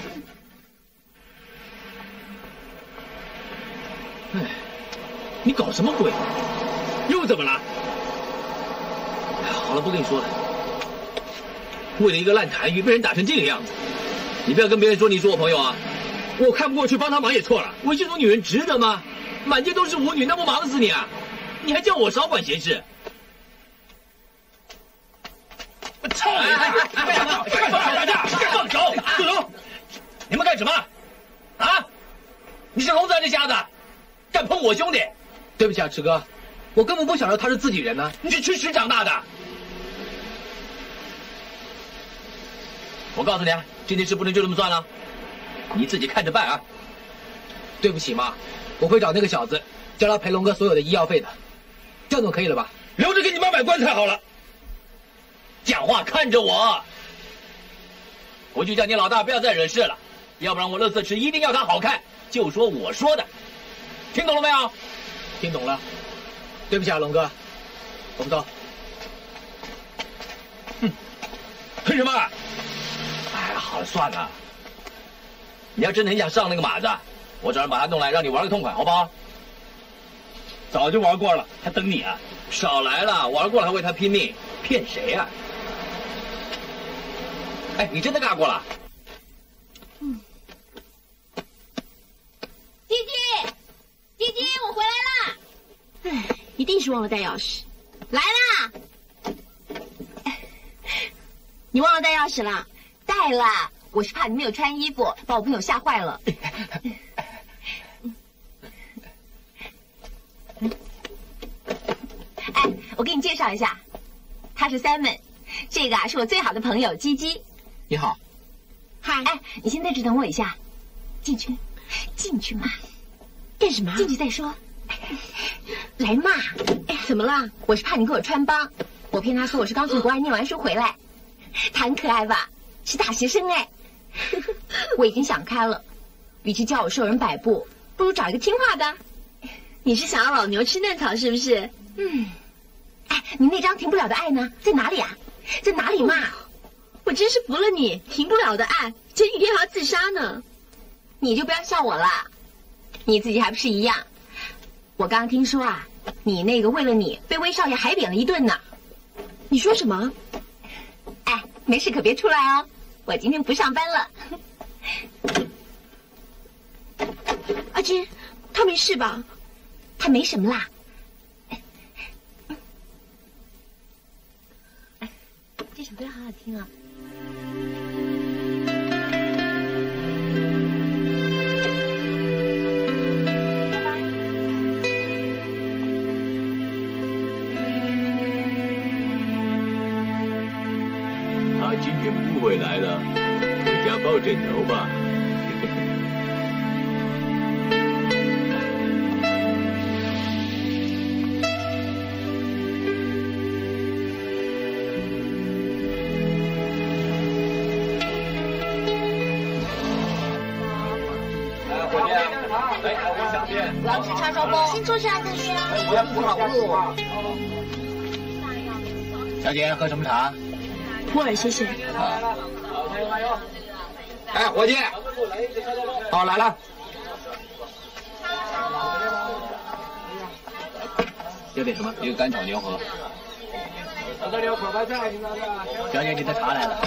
[SPEAKER 1] 哎，你搞什么鬼？又怎么了？好了，不跟你说了。为了一个烂痰盂，被人打成这个样子，你不要跟别人说你是我朋友啊！我看不过去，帮他忙也错了。我这种女人值得吗？满街都是舞女，那不忙死你啊！你还叫我少管闲事？我操你！干嘛打架？放手！住手！你们干什么？啊？你是聋子还是瞎子？敢碰我兄弟？对不起啊，池哥，我根本不晓得他是自己人呢。你是吃屎长大的。我告诉你啊，这件事不能就这么算了。你自己看着办啊！对不起妈，我会找那个小子，叫他赔龙哥所有的医药费的，这样总可以了吧？留着给你妈买棺材好了。
[SPEAKER 7] 讲话看着我。回去叫你老大不要再惹事了，要不然我乐色池一定要它好看，就说我说的，听懂了没有？
[SPEAKER 1] 听懂了。对不起啊，龙哥，我们走。
[SPEAKER 7] 哼，哼什么？哎，好了，算了。你要真的很想上那个马子，我找人把它弄来，让你玩个痛快，好不好？早就玩过了，还等你啊！少来了，玩过了还为他拼命，骗谁呀、啊？哎，你真的尬过了？
[SPEAKER 2] 嗯。弟弟，弟弟，我回来了。
[SPEAKER 4] 唉，一定是忘了带钥匙。
[SPEAKER 2] 来啦！
[SPEAKER 4] 你忘了带钥匙了？带了，我是怕你没有穿衣服，把我朋友吓坏了。哎，我给你介绍一下，他是 Simon， 这个啊是我最好的朋友鸡鸡。
[SPEAKER 1] 你好。
[SPEAKER 4] 嗨。哎，你先在这等我一下，进去，进去嘛。
[SPEAKER 2] 干什么？
[SPEAKER 4] 进去再说。来嘛！哎，怎么了？我是怕你给我穿帮，我骗他说我是刚从国外念完书回来。他很可爱吧？是大学生哎。我已经想开了，与其叫我受人摆布，不如找一个听话的。
[SPEAKER 2] 你是想要老牛吃嫩草是不是？
[SPEAKER 4] 嗯。哎，你那张停不了的爱呢？在哪里啊？在哪里嘛？
[SPEAKER 2] 我真是服了你，停不了的爱，前几天还要自杀呢。
[SPEAKER 4] 你就不要笑我了，你自己还不是一样？我刚刚听说啊，你那个为了你被威少爷海扁了一顿呢。
[SPEAKER 2] 你说什么？
[SPEAKER 4] 哎，没事可别出来哦，我今天不上班了。
[SPEAKER 2] 阿金，他没事吧？
[SPEAKER 4] 他没什么啦。这首歌好好听啊。
[SPEAKER 7] 他今天不回来了，回家抱枕头吧。
[SPEAKER 2] 我要吃叉烧包，先坐下再说。肚子好饿。
[SPEAKER 1] 小姐，喝什么茶？
[SPEAKER 2] 普洱，谢谢。
[SPEAKER 1] 啊。
[SPEAKER 3] 哎，伙计，哦，来了。
[SPEAKER 1] 要点什么？一个干炒牛河。小姐，你的茶来了。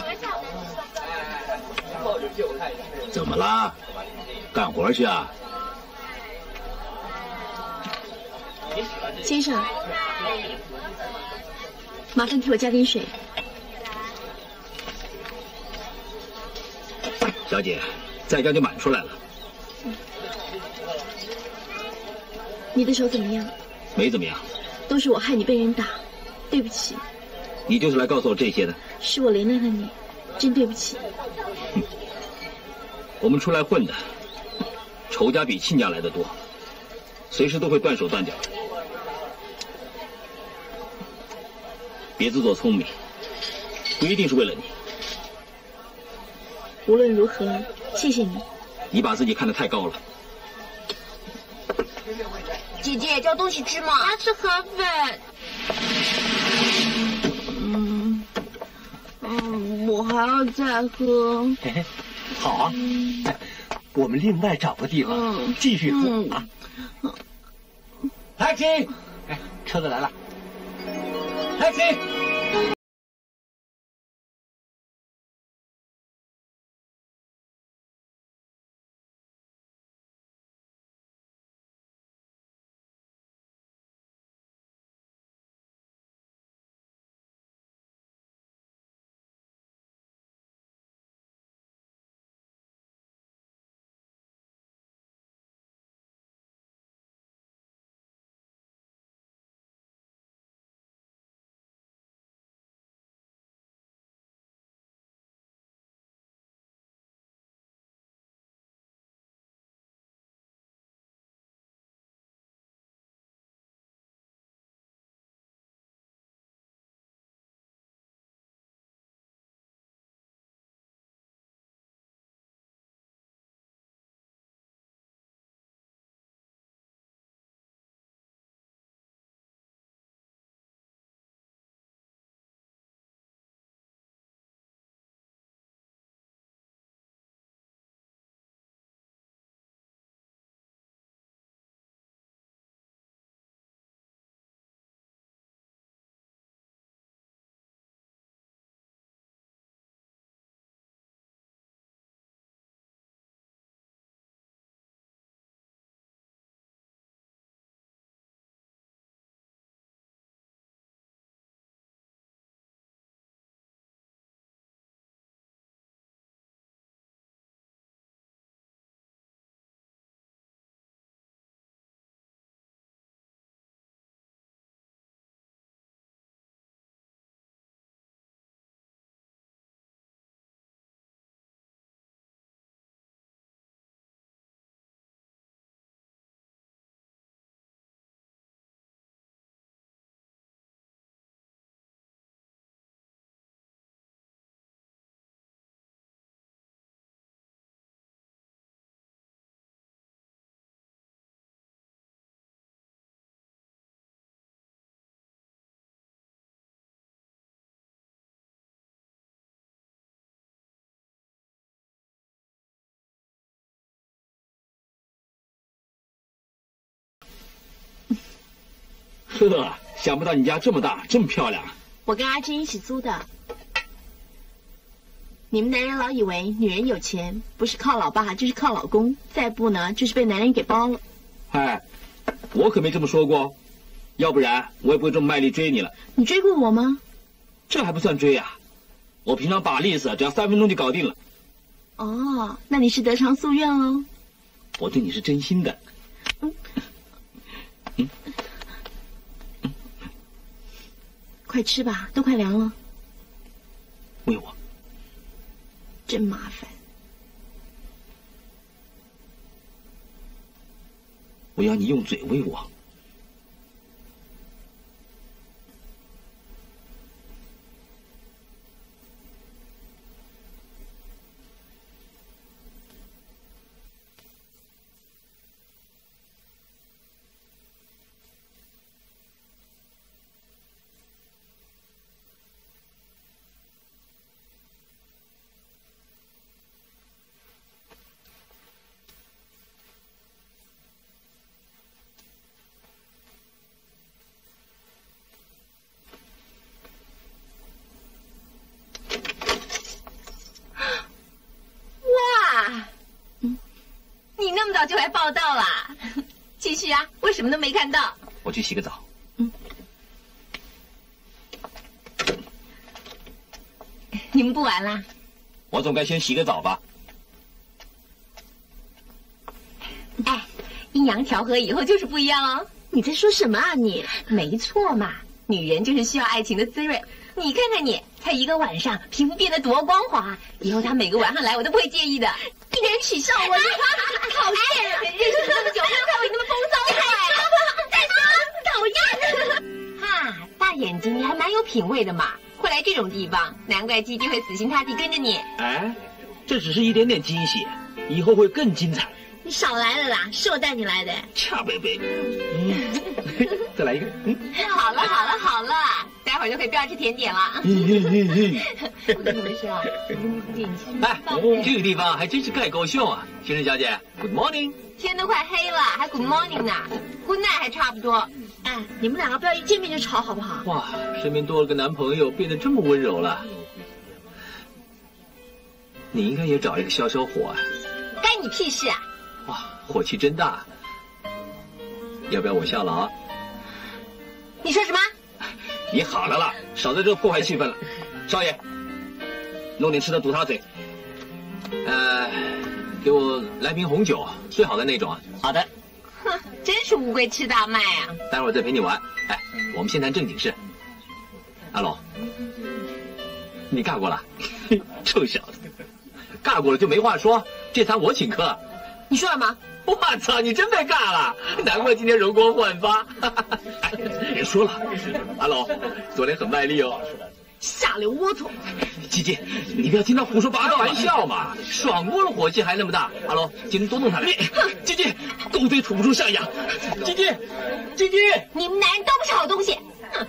[SPEAKER 8] 怎么啦？干活去啊？
[SPEAKER 2] 先生，麻烦替我加点水。
[SPEAKER 8] 小姐，再加就满出来了。
[SPEAKER 2] 你的手怎么样？
[SPEAKER 8] 没怎么样。
[SPEAKER 2] 都是我害你被人打，对不起。
[SPEAKER 8] 你就是来告诉我这些的？
[SPEAKER 2] 是我连累了你，真对不起。
[SPEAKER 8] 嗯，我们出来混的，仇家比亲家来的多，随时都会断手断脚。别自作聪明，不一定是为了你。
[SPEAKER 2] 无论如何，谢谢你。
[SPEAKER 8] 你把自己看得太高了。
[SPEAKER 4] 姐姐，叫东西吃吗？
[SPEAKER 2] 要吃河粉。嗯嗯，我还要再喝。
[SPEAKER 6] 好啊，嗯、我们另外找个地方、嗯、继续喝、嗯、啊。taxi， 哎，车子来了。taxi。
[SPEAKER 7] 呵，想不到你家这么大，这么漂亮。
[SPEAKER 2] 我跟阿珍一起租的。你们男人老以为女人有钱不是靠老爸就是靠老公，再不呢就是被男人给包了。
[SPEAKER 7] 哎，我可没这么说过，要不然我也不会这么卖力追你了。
[SPEAKER 2] 你追过我吗？
[SPEAKER 7] 这还不算追啊，我平常把利索，只要三分钟就搞定了。
[SPEAKER 2] 哦，那你是得偿夙愿喽。
[SPEAKER 7] 我对你是真心的。嗯
[SPEAKER 2] 嗯嗯，快吃吧，都快凉了。
[SPEAKER 7] 喂我。
[SPEAKER 2] 真麻烦。
[SPEAKER 7] 我要你用嘴喂我。
[SPEAKER 4] 就来报道啦！继续啊，我什么都没看到。
[SPEAKER 7] 我去洗个澡。
[SPEAKER 4] 嗯。你们不玩啦？
[SPEAKER 7] 我总该先洗个澡吧。
[SPEAKER 4] 哎，阴阳调和以后就是不一样哦。
[SPEAKER 2] 你在说什么啊你？
[SPEAKER 4] 没错嘛，女人就是需要爱情的滋润。你看看你，才一个晚上，皮肤变得多光滑，以后他每个晚上来，我都不会介意的。
[SPEAKER 2] 一点取笑我，讨厌啊！
[SPEAKER 4] 认识你这么久，没有看过你那么风骚
[SPEAKER 2] 再说，讨厌。
[SPEAKER 4] 哈，大眼睛，你还蛮有品味的嘛，会来这种地方，难怪基金会死心塌地跟着你。
[SPEAKER 7] 哎，这只是一点点惊喜，以后会更精彩。
[SPEAKER 2] 你少来了啦，是我带你来的。
[SPEAKER 7] 恰贝贝，嗯，再来一个。嗯，
[SPEAKER 4] 好了好了好了，待会儿就可以不要吃甜点了。
[SPEAKER 2] 我跟你们说啊，
[SPEAKER 1] 哎，这个地方还真是盖高效啊，先生小姐 ，Good morning。
[SPEAKER 4] 天都快黑了，还 Good morning 呢 ，Good night 还差不多。
[SPEAKER 2] 哎，你们两个不要一见面就吵好不好？
[SPEAKER 1] 哇，身边多了个男朋友，变得这么温柔了。你应该也找一个消消火啊。
[SPEAKER 4] 干你屁事啊！
[SPEAKER 1] 哇，火气真大。要不要我效劳？
[SPEAKER 4] 你说什么？
[SPEAKER 7] 你好了啦，少在这破坏气氛了。少爷，弄点吃的堵他嘴。
[SPEAKER 1] 呃，给我来瓶红酒，最好的那种啊。
[SPEAKER 7] 好的。
[SPEAKER 4] 哼，真是乌龟吃大麦啊！
[SPEAKER 1] 待会儿再陪你玩。哎，我们先谈正经事。阿龙，你尬过了？臭小子，尬过了就没话说。这餐我请客。
[SPEAKER 2] 你说什么？
[SPEAKER 1] 我操，你真被尬了！难怪今天容光焕发。哎，别说了，阿龙，昨天很卖力哦。
[SPEAKER 2] 下流窝头！
[SPEAKER 1] 吉吉，你不要听他胡说八道，玩笑嘛！爽过了火气还那么大。阿龙，今天多弄他点。吉吉，狗嘴吐不出象牙。吉吉，吉吉，
[SPEAKER 4] 你们男人都不是好东西。哼！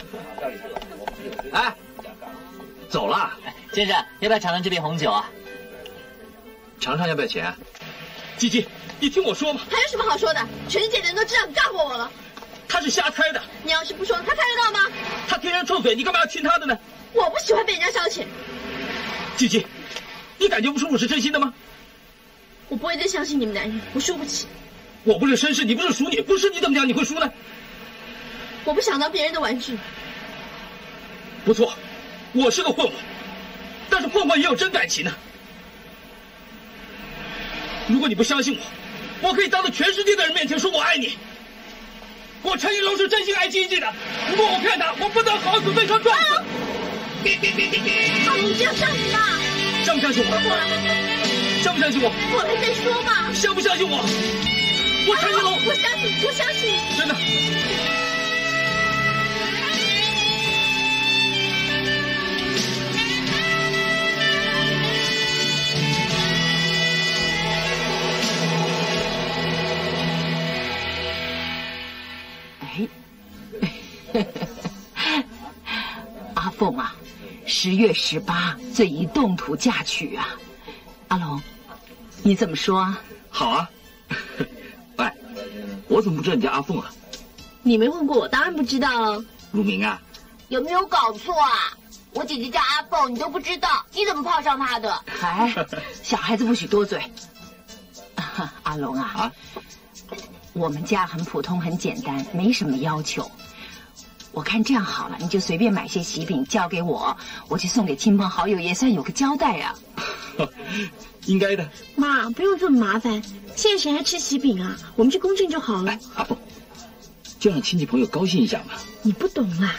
[SPEAKER 1] 哎，走了。
[SPEAKER 10] 先生，要不要尝尝这杯红酒啊？
[SPEAKER 1] 尝尝要不要钱？
[SPEAKER 7] 吉吉，你听我说嘛。
[SPEAKER 2] 还有什么好说的？全世界的人都知道你尬过我了。
[SPEAKER 7] 他是瞎猜的。
[SPEAKER 2] 你要是不说，他猜得到吗？
[SPEAKER 7] 他天然臭嘴，你干嘛要亲他的呢？
[SPEAKER 2] 我不喜欢被人家消遣。
[SPEAKER 7] 吉吉，你感觉不出我是真心的吗？
[SPEAKER 2] 我不会再相信你们男人，我输不起。
[SPEAKER 7] 我不是绅士，你不是淑女，不是你怎么讲你会输呢？
[SPEAKER 2] 我不想当别人的玩具。
[SPEAKER 7] 不错，我是个混混，但是混混也有真感情呢。如果你不相信我，我可以当着全世界的人面前说我爱你。我陈一龙是真心爱吉吉的，如果我骗他，我不能好死被他撞死。
[SPEAKER 2] 阿龙，你这样上瘾吧？
[SPEAKER 7] 相不相信我？
[SPEAKER 2] 过来。
[SPEAKER 7] 相不相信我？
[SPEAKER 2] 过来再说嘛。
[SPEAKER 7] 相不相信我？我陈一龙，
[SPEAKER 2] 我相信，我相信。
[SPEAKER 7] 真的。
[SPEAKER 5] 阿凤啊，十月十八最宜动土嫁娶啊！阿龙，你怎么说啊？
[SPEAKER 7] 好啊。哎，我怎么不知道你叫阿凤啊？
[SPEAKER 2] 你没问过我，当然不知道了。
[SPEAKER 9] 如明啊，
[SPEAKER 4] 有没有搞错啊？我姐姐叫阿凤，你都不知道，你怎么泡上她的？
[SPEAKER 5] 哎，小孩子不许多嘴。阿龙啊，
[SPEAKER 9] 啊，
[SPEAKER 5] 我们家很普通，很简单，没什么要求。我看这样好了，你就随便买些喜饼交给我，我去送给亲朋好友，也算有个交代啊。
[SPEAKER 9] 应该的。
[SPEAKER 2] 妈，不用这么麻烦，现在谁还吃喜饼啊？我们去公证就好了。
[SPEAKER 9] 哎，阿凤，就让亲戚朋友高兴一下嘛。
[SPEAKER 2] 你不懂啦。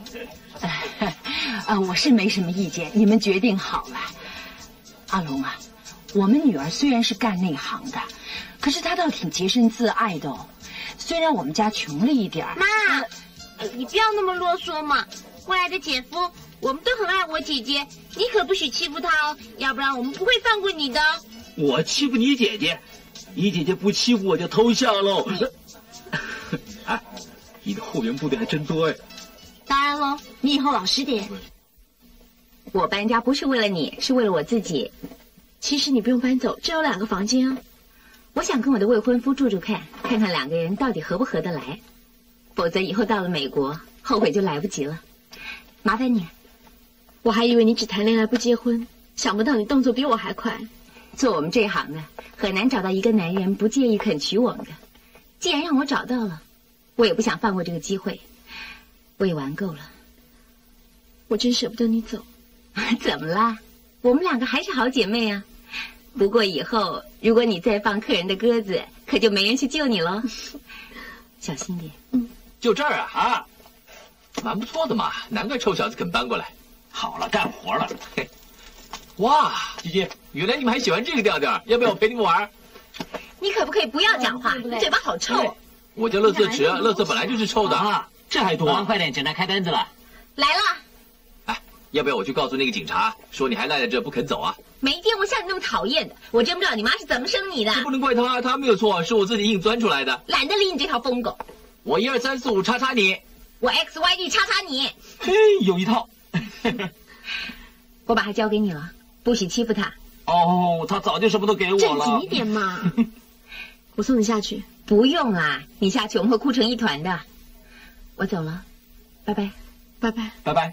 [SPEAKER 5] 啊，我是没什么意见，你们决定好了。阿龙啊，我们女儿虽然是干那行的，可是她倒挺洁身自爱的哦。虽然我们家穷了一点儿，
[SPEAKER 4] 妈，你不要那么啰嗦嘛。未来的姐夫，我们都很爱我姐姐，你可不许欺负她哦，要不然我们不会放过你的。
[SPEAKER 1] 我欺负你姐姐，你姐姐不欺负我就偷笑喽。哎，你的后援部队还真多哎。
[SPEAKER 2] 当然喽，你以后老实点。
[SPEAKER 4] 我搬家不是为了你，是为了我自己。
[SPEAKER 2] 其实你不用搬走，这有两个房间啊。
[SPEAKER 4] 我想跟我的未婚夫住住看，看看两个人到底合不合得来，否则以后到了美国，后悔就来不及了。麻烦你。
[SPEAKER 2] 我还以为你只谈恋爱不结婚，想不到你动作比我还快。
[SPEAKER 4] 做我们这一行的，很难找到一个男人不介意肯娶我们的。既然让我找到了，我也不想放过这个机会。我也玩够了。
[SPEAKER 2] 我真舍不得你走。
[SPEAKER 4] 怎么啦？我们两个还是好姐妹啊。不过以后如果你再放客人的鸽子，可就没人去救你了。小心点。
[SPEAKER 2] 嗯，
[SPEAKER 1] 就这儿啊啊，蛮不错的嘛，难怪臭小子肯搬过来。好了，干活了。嘿，哇，姐姐，原来你们还喜欢这个调调，要不要我陪你们玩？
[SPEAKER 4] 你可不可以不要讲话？你嘴巴好臭。
[SPEAKER 1] 我家垃圾池，垃圾本来就是臭的啊，这还多。
[SPEAKER 10] 快点，警察开单子了。
[SPEAKER 4] 来了。
[SPEAKER 1] 哎，要不要我去告诉那个警察，说你还赖在这不肯走啊？
[SPEAKER 4] 没见过像你那么讨厌的，我真不知道你妈是怎么生你的。
[SPEAKER 1] 这不能怪他，他没有错，是我自己硬钻出来的。
[SPEAKER 4] 懒得理你这条疯狗。
[SPEAKER 1] 我一二三四五叉叉你，
[SPEAKER 4] 我 X Y D 叉叉你。
[SPEAKER 1] 嘿，有一套。
[SPEAKER 4] 我把他交给你了，不许欺负他。
[SPEAKER 1] 哦，他早就什么都给我了。
[SPEAKER 2] 正经一点嘛。我送你下去。
[SPEAKER 4] 不用啦，你下去我们会哭成一团的。我走了，拜拜，
[SPEAKER 2] 拜拜，
[SPEAKER 1] 拜拜。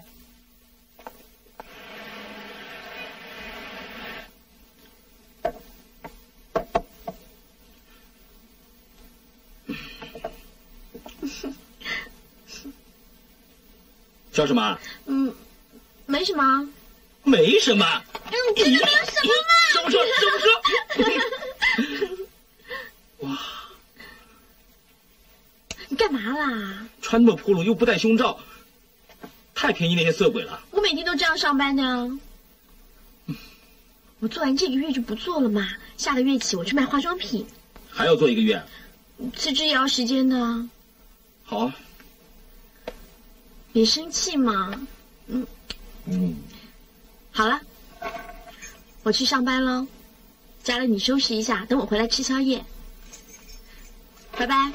[SPEAKER 1] 笑什么？
[SPEAKER 2] 嗯，没什么。
[SPEAKER 1] 没什么。
[SPEAKER 2] 嗯，这个没有什么嘛。
[SPEAKER 1] 什么车？什么车？哇！
[SPEAKER 2] 你干嘛啦？
[SPEAKER 1] 穿那么暴露又不戴胸罩，太便宜那些色鬼了。
[SPEAKER 2] 我每天都这样上班的啊。
[SPEAKER 1] 嗯、
[SPEAKER 2] 我做完这个月就不做了嘛，下个月起我去卖化妆品。
[SPEAKER 1] 还要做一个月？
[SPEAKER 2] 辞职也要时间的。
[SPEAKER 1] 好啊。
[SPEAKER 2] 别生气嘛。嗯。
[SPEAKER 1] 嗯。
[SPEAKER 2] 好了，我去上班喽。家里你收拾一下，等我回来吃宵夜。拜拜。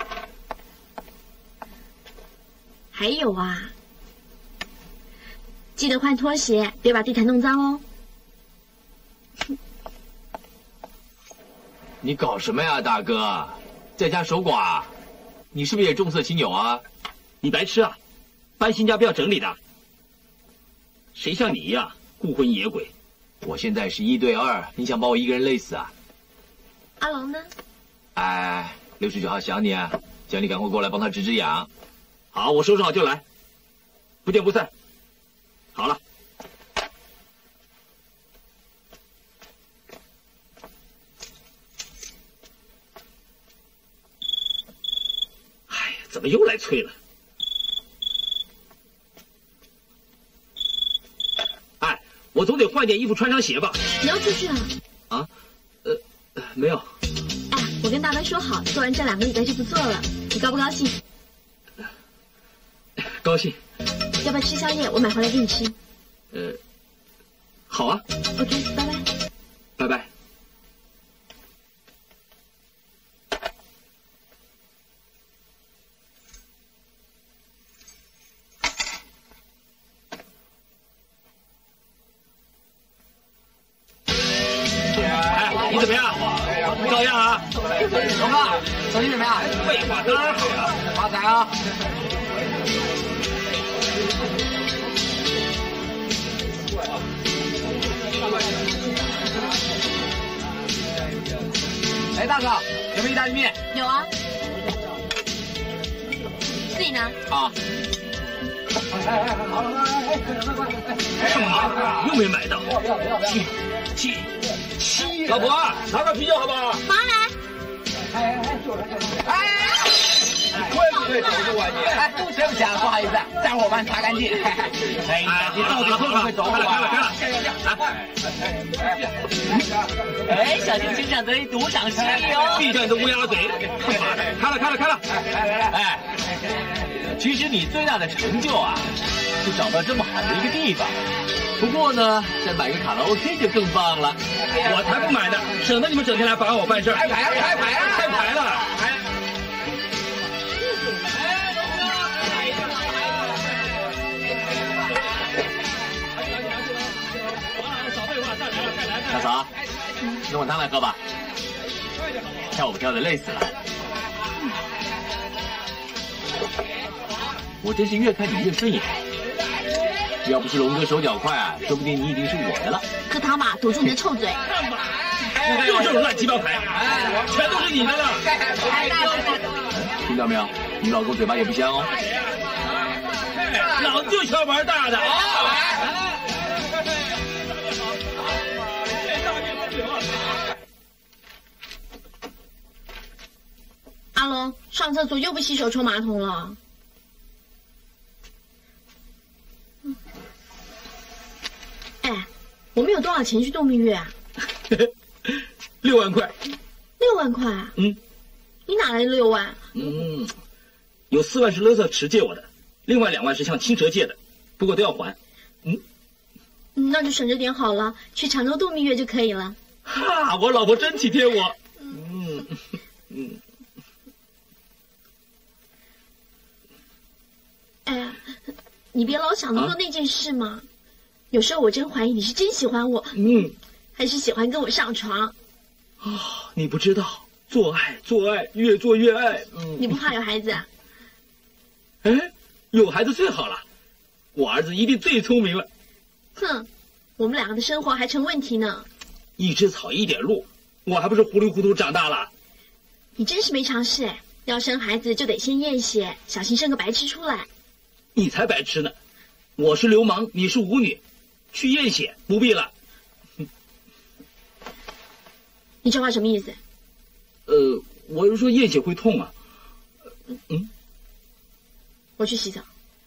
[SPEAKER 2] 还有啊，记得换拖鞋，别把地毯弄脏哦。
[SPEAKER 1] 你搞什么呀，大哥？在家守寡？你是不是也重色轻友啊？
[SPEAKER 9] 你白痴啊！搬新家不要整理的。谁像你一样孤魂野鬼？
[SPEAKER 1] 我现在是一对二，你想把我一个人累死啊？
[SPEAKER 2] 阿龙呢？
[SPEAKER 1] 哎，六十九号想你啊，叫你赶快过来帮他止止痒。
[SPEAKER 9] 好，我收拾好就来，不见不散。好了。哎呀，怎么又来催了？哎，我总得换件衣服，穿上鞋吧。
[SPEAKER 2] 你要出去啊？
[SPEAKER 9] 啊？呃，没有。
[SPEAKER 2] 哎，我跟大白说好，做完这两个礼拜就不做了，你高不高兴？
[SPEAKER 9] 高兴。
[SPEAKER 2] 要不要吃宵夜？我买回来给你吃。
[SPEAKER 9] 呃，好啊。
[SPEAKER 2] OK， 拜拜。
[SPEAKER 9] 拜拜。哎，你怎么样？
[SPEAKER 1] 照样啊。
[SPEAKER 3] 龙哥，手机怎么样？
[SPEAKER 1] 废话当然好了，
[SPEAKER 3] 发财啊！哎，大哥，有没有意大利面？
[SPEAKER 2] 有啊。自己呢？
[SPEAKER 3] 啊。哎哎，好了，哎，快快快！
[SPEAKER 1] 干嘛？又没买到。
[SPEAKER 3] 七七七！
[SPEAKER 1] 老婆，拿个啤酒好不好？
[SPEAKER 2] 马上来。
[SPEAKER 3] 哎哎哎，就是就是。哎！会不会走不完你？哎，对不起啊，不好意思，待会儿我帮你擦干净。
[SPEAKER 1] 哎，你到底会不会走不完？
[SPEAKER 10] 哎，小心身上得赌场失利哦！
[SPEAKER 1] 闭上你的乌鸦嘴！开了，开了，开了！
[SPEAKER 10] 哎，其实你最大的成就啊，是找到这么好的一个地方。不过呢，再买个卡拉 OK 就更棒了。
[SPEAKER 1] 我才不买呢，省得你们整天来烦我办事。
[SPEAKER 3] 开牌了，开牌了，
[SPEAKER 1] 开牌了！哎。
[SPEAKER 10] 大嫂，弄碗汤来喝吧。跳舞跳的累死了，我真是越看你越顺眼。要不是龙哥手脚快啊，说不定你已经是我的了。
[SPEAKER 2] 喝汤吧，堵住你的臭嘴。
[SPEAKER 1] 又这种乱七八牌，全都是你的了。
[SPEAKER 10] 听到没有？你老公嘴巴也不香哦。
[SPEAKER 1] 老子就喜欢玩大的。
[SPEAKER 2] 阿龙，上厕所又不洗手冲马桶了。哎，我们有多少钱去度蜜月啊？
[SPEAKER 1] 六万块。
[SPEAKER 2] 六万块？
[SPEAKER 1] 嗯。
[SPEAKER 2] 你哪来的六万？
[SPEAKER 1] 嗯，有四万是勒瑟池借我的，另外两万是向青蛇借的，不过都要还。嗯。
[SPEAKER 2] 那就省着点好了，去常州度蜜月就可以了。
[SPEAKER 1] 哈，我老婆真体贴我。嗯嗯。
[SPEAKER 2] 哎，你别老想着做那件事嘛。啊、有时候我真怀疑你是真喜欢我，
[SPEAKER 1] 嗯，
[SPEAKER 2] 还是喜欢跟我上床。
[SPEAKER 1] 啊、哦，你不知道，做爱做爱越做越爱。嗯，
[SPEAKER 2] 你不怕有孩子啊？
[SPEAKER 1] 哎，有孩子最好了，我儿子一定最聪明了。
[SPEAKER 2] 哼，我们两个的生活还成问题呢。
[SPEAKER 1] 一枝草一点露，我还不是糊里糊涂长大了。
[SPEAKER 2] 你真是没常识哎！要生孩子就得先验血，小心生个白痴出来。
[SPEAKER 1] 你才白痴呢！我是流氓，你是舞女，去验血不必了。
[SPEAKER 2] 你这话什么意思？
[SPEAKER 1] 呃，我是说验血会痛啊。嗯，
[SPEAKER 2] 我去洗澡。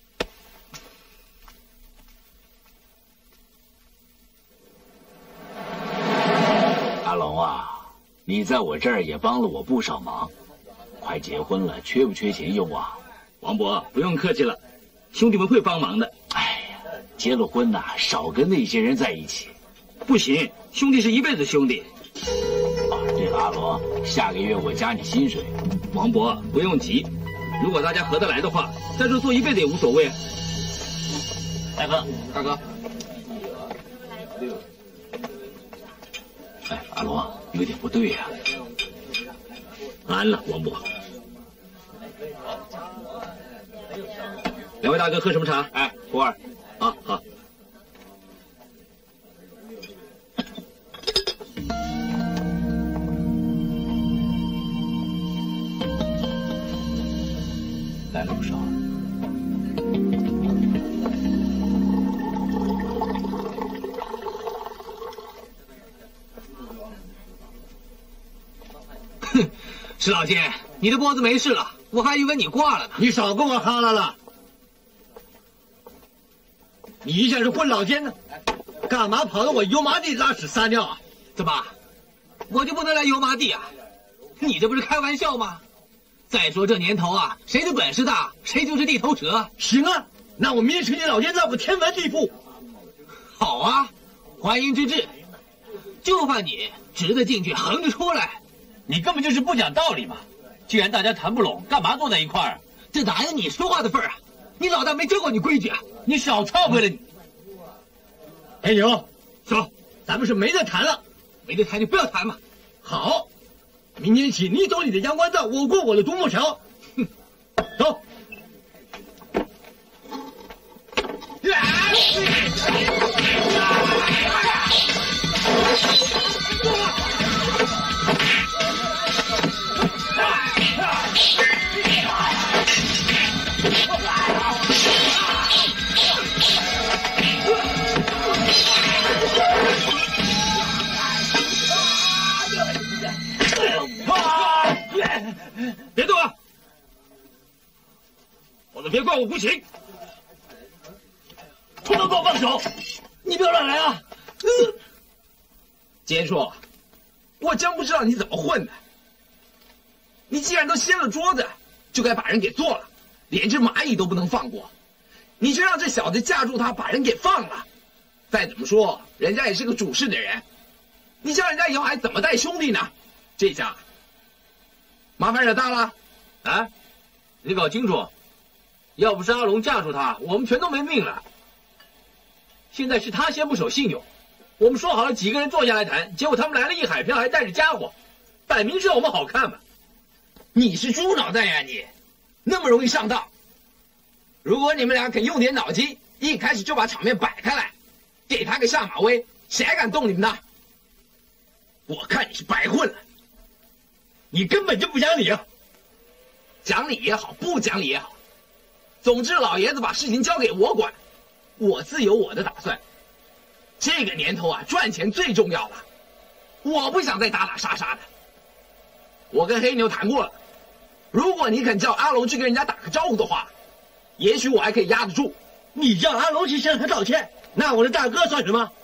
[SPEAKER 8] 阿龙啊，你在我这儿也帮了我不少忙，快结婚了，缺不缺钱用啊？
[SPEAKER 1] 王伯，不用客气了。兄弟们会帮忙的。
[SPEAKER 8] 哎呀，结了婚呐、啊，少跟那些人在一起。
[SPEAKER 1] 不行，兄弟是一辈子兄弟。
[SPEAKER 8] 啊，对了，阿龙，下个月我加你薪水。
[SPEAKER 1] 王伯，不用急，如果大家合得来的话，在这做一辈子也无所谓。
[SPEAKER 10] 大哥，
[SPEAKER 1] 大哥。
[SPEAKER 8] 哎，阿龙，有点不对呀、
[SPEAKER 1] 啊。安了，王伯。两位大哥喝什么茶？
[SPEAKER 8] 哎，普洱。
[SPEAKER 1] 啊，好。
[SPEAKER 8] 来了不少。
[SPEAKER 6] 哼，石老仙，你的脖子没事了，我还以为你挂了呢。
[SPEAKER 11] 你少跟我哈啦了。你一向是混老奸的，干嘛跑到我油麻地拉屎撒尿啊？
[SPEAKER 6] 怎么，我就不能来油麻地啊？你这不是开玩笑吗？再说这年头啊，谁的本事大，谁就是地头蛇。
[SPEAKER 11] 行啊，那我明承你老奸在我天翻地覆。
[SPEAKER 6] 好啊，欢迎之至。就怕你直着进去，横着出来。
[SPEAKER 10] 你根本就是不讲道理嘛！既然大家谈不拢，干嘛坐在一块儿？
[SPEAKER 6] 这哪有你说话的份儿啊？你老大没教过你规矩啊！
[SPEAKER 10] 你少忏悔了你！
[SPEAKER 11] 黑牛，走，咱们是没得谈了，
[SPEAKER 6] 没得谈就不要谈嘛。
[SPEAKER 11] 好， 明天起，你走你的阳关道，我过我的独木桥。哼，走。别动啊！否则别怪我无情。不能给我放手！你不要乱来啊！
[SPEAKER 9] 呃、坚叔，我真不知道你怎么混的。你既然都掀了桌子，就该把人给做了，连只蚂蚁都不能放过。你却让这小子架住他，把人给放了。再怎么说，人家也是个主事的人，你叫人家以后还怎么带兄弟呢？这下麻烦惹大了。
[SPEAKER 10] 啊，你搞清楚，要不是阿龙架住他，我们全都没命了。现在是他先不守信用，我们说好了几个人坐下来谈，结果他们来了一海漂，还带着家伙，摆明是让我们好看嘛。
[SPEAKER 9] 你是猪脑袋呀你，那么容易上当。如果你们俩肯用点脑筋，一开始就把场面摆开来，给他个下马威，谁还敢动你们呢？我看你是白混了，
[SPEAKER 11] 你根本就不讲理啊！
[SPEAKER 9] 讲理也好，不讲理也好，总之老爷子把事情交给我管，我自有我的打算。这个年头啊，赚钱最重要了，我不想再打打杀杀的。我跟黑牛谈过了，如果你肯叫阿龙去跟人家打个招呼的话，也许我还可以压得住。
[SPEAKER 11] 你叫阿龙去向他道歉，那我的大哥算什么？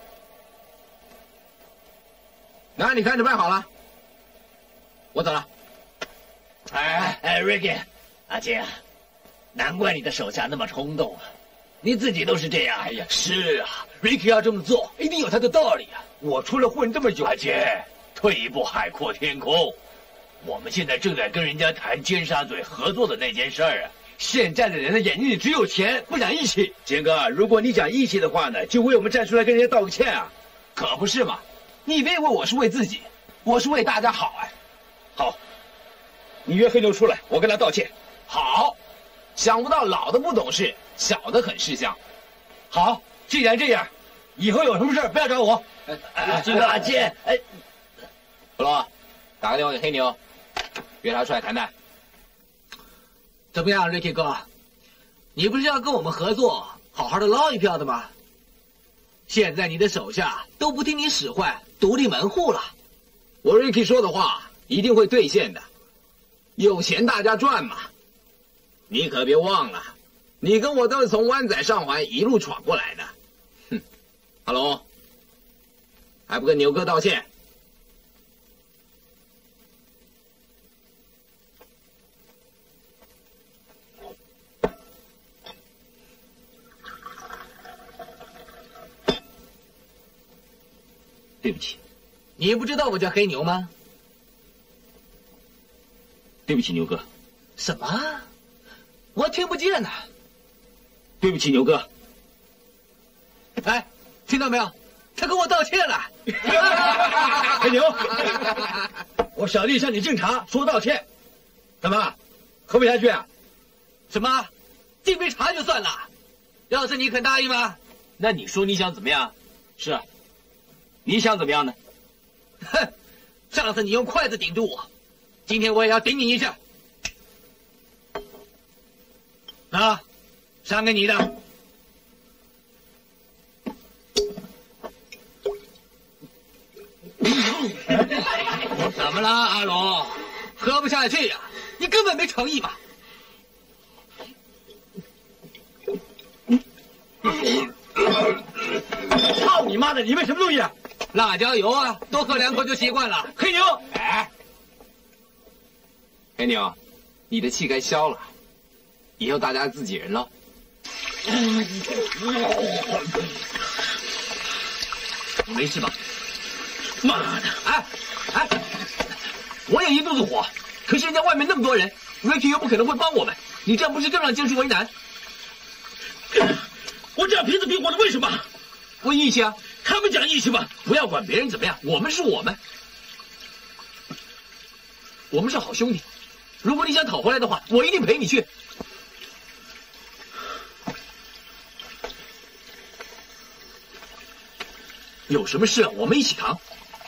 [SPEAKER 9] 那你看着办好了，我走了。
[SPEAKER 12] 哎哎 ，Ricky， 阿杰，难怪你的手下那么冲动啊！你自己都是这样。
[SPEAKER 6] 哎呀，是啊 ，Ricky 要这么做，一定有他的道理啊！我出来混这么久，
[SPEAKER 12] 阿杰，退一步海阔天空。我们现在正在跟人家谈尖沙咀合作的那件事儿啊。
[SPEAKER 6] 现在的人的眼睛里只有钱，不讲义气。
[SPEAKER 12] 坚哥，如果你讲义气的话呢，就为我们站出来跟人家道个歉啊！
[SPEAKER 9] 可不是嘛，你别以为我是为自己，我是为大家好哎。
[SPEAKER 12] 好，你约黑牛出来，我跟他道歉。
[SPEAKER 9] 好，想不到老的不懂事，小的很识相。
[SPEAKER 11] 好，既然这样，以后有什么事不要找我。
[SPEAKER 12] 哎，这个阿杰，哎，
[SPEAKER 9] 不罗，打个电话给黑牛，约他出来谈谈。
[SPEAKER 1] 怎么样 ，Ricky 哥？你不是要跟我们合作，好好的捞一票的吗？现在你的手下都不听你使唤，独立门户了。
[SPEAKER 9] 我 Ricky 说的话一定会兑现的，有钱大家赚嘛。你可别忘了，你跟我都是从湾仔上环一路闯过来的。哼，阿龙，还不跟牛哥道歉？
[SPEAKER 8] 对不起，
[SPEAKER 1] 你不知道我叫黑牛吗？
[SPEAKER 8] 对不起，牛哥。
[SPEAKER 1] 什么？我听不见呢。
[SPEAKER 8] 对不起，牛哥。
[SPEAKER 1] 哎，听到没有？他跟我道歉了。
[SPEAKER 11] 黑牛，我小弟向你敬茶，说道歉。怎么，喝不下去啊？
[SPEAKER 1] 什么？敬杯茶就算了，要是你肯答应吗？
[SPEAKER 10] 那你说你想怎么样？
[SPEAKER 8] 是啊。你想怎么样呢？
[SPEAKER 1] 哼，上次你用筷子顶住我，今天我也要顶你一下。啊，赏给你的。怎么了，阿龙？喝不下去呀、啊？你根本没诚意嘛！
[SPEAKER 11] 操你妈的！你喂什么东西啊？
[SPEAKER 1] 辣椒油啊，多喝两口就习惯了。
[SPEAKER 11] 黑牛，
[SPEAKER 9] 哎，黑牛，你的气该消了，以后大家自己人了。
[SPEAKER 10] 你没事吧？
[SPEAKER 11] 妈的！
[SPEAKER 10] 哎哎，我也一肚子火，可是人家外面那么多人 ，Ricky 又不可能会帮我们，你这样不是更让坚叔为难？
[SPEAKER 11] 我这样皮子皮火的，为什么？
[SPEAKER 10] 我义气啊！
[SPEAKER 11] 他们讲义气吗？
[SPEAKER 10] 不要管别人怎么样，我们是我们。 我们是好兄弟。如果你想讨回来的话，我一定陪你去。有什么事我们一起扛。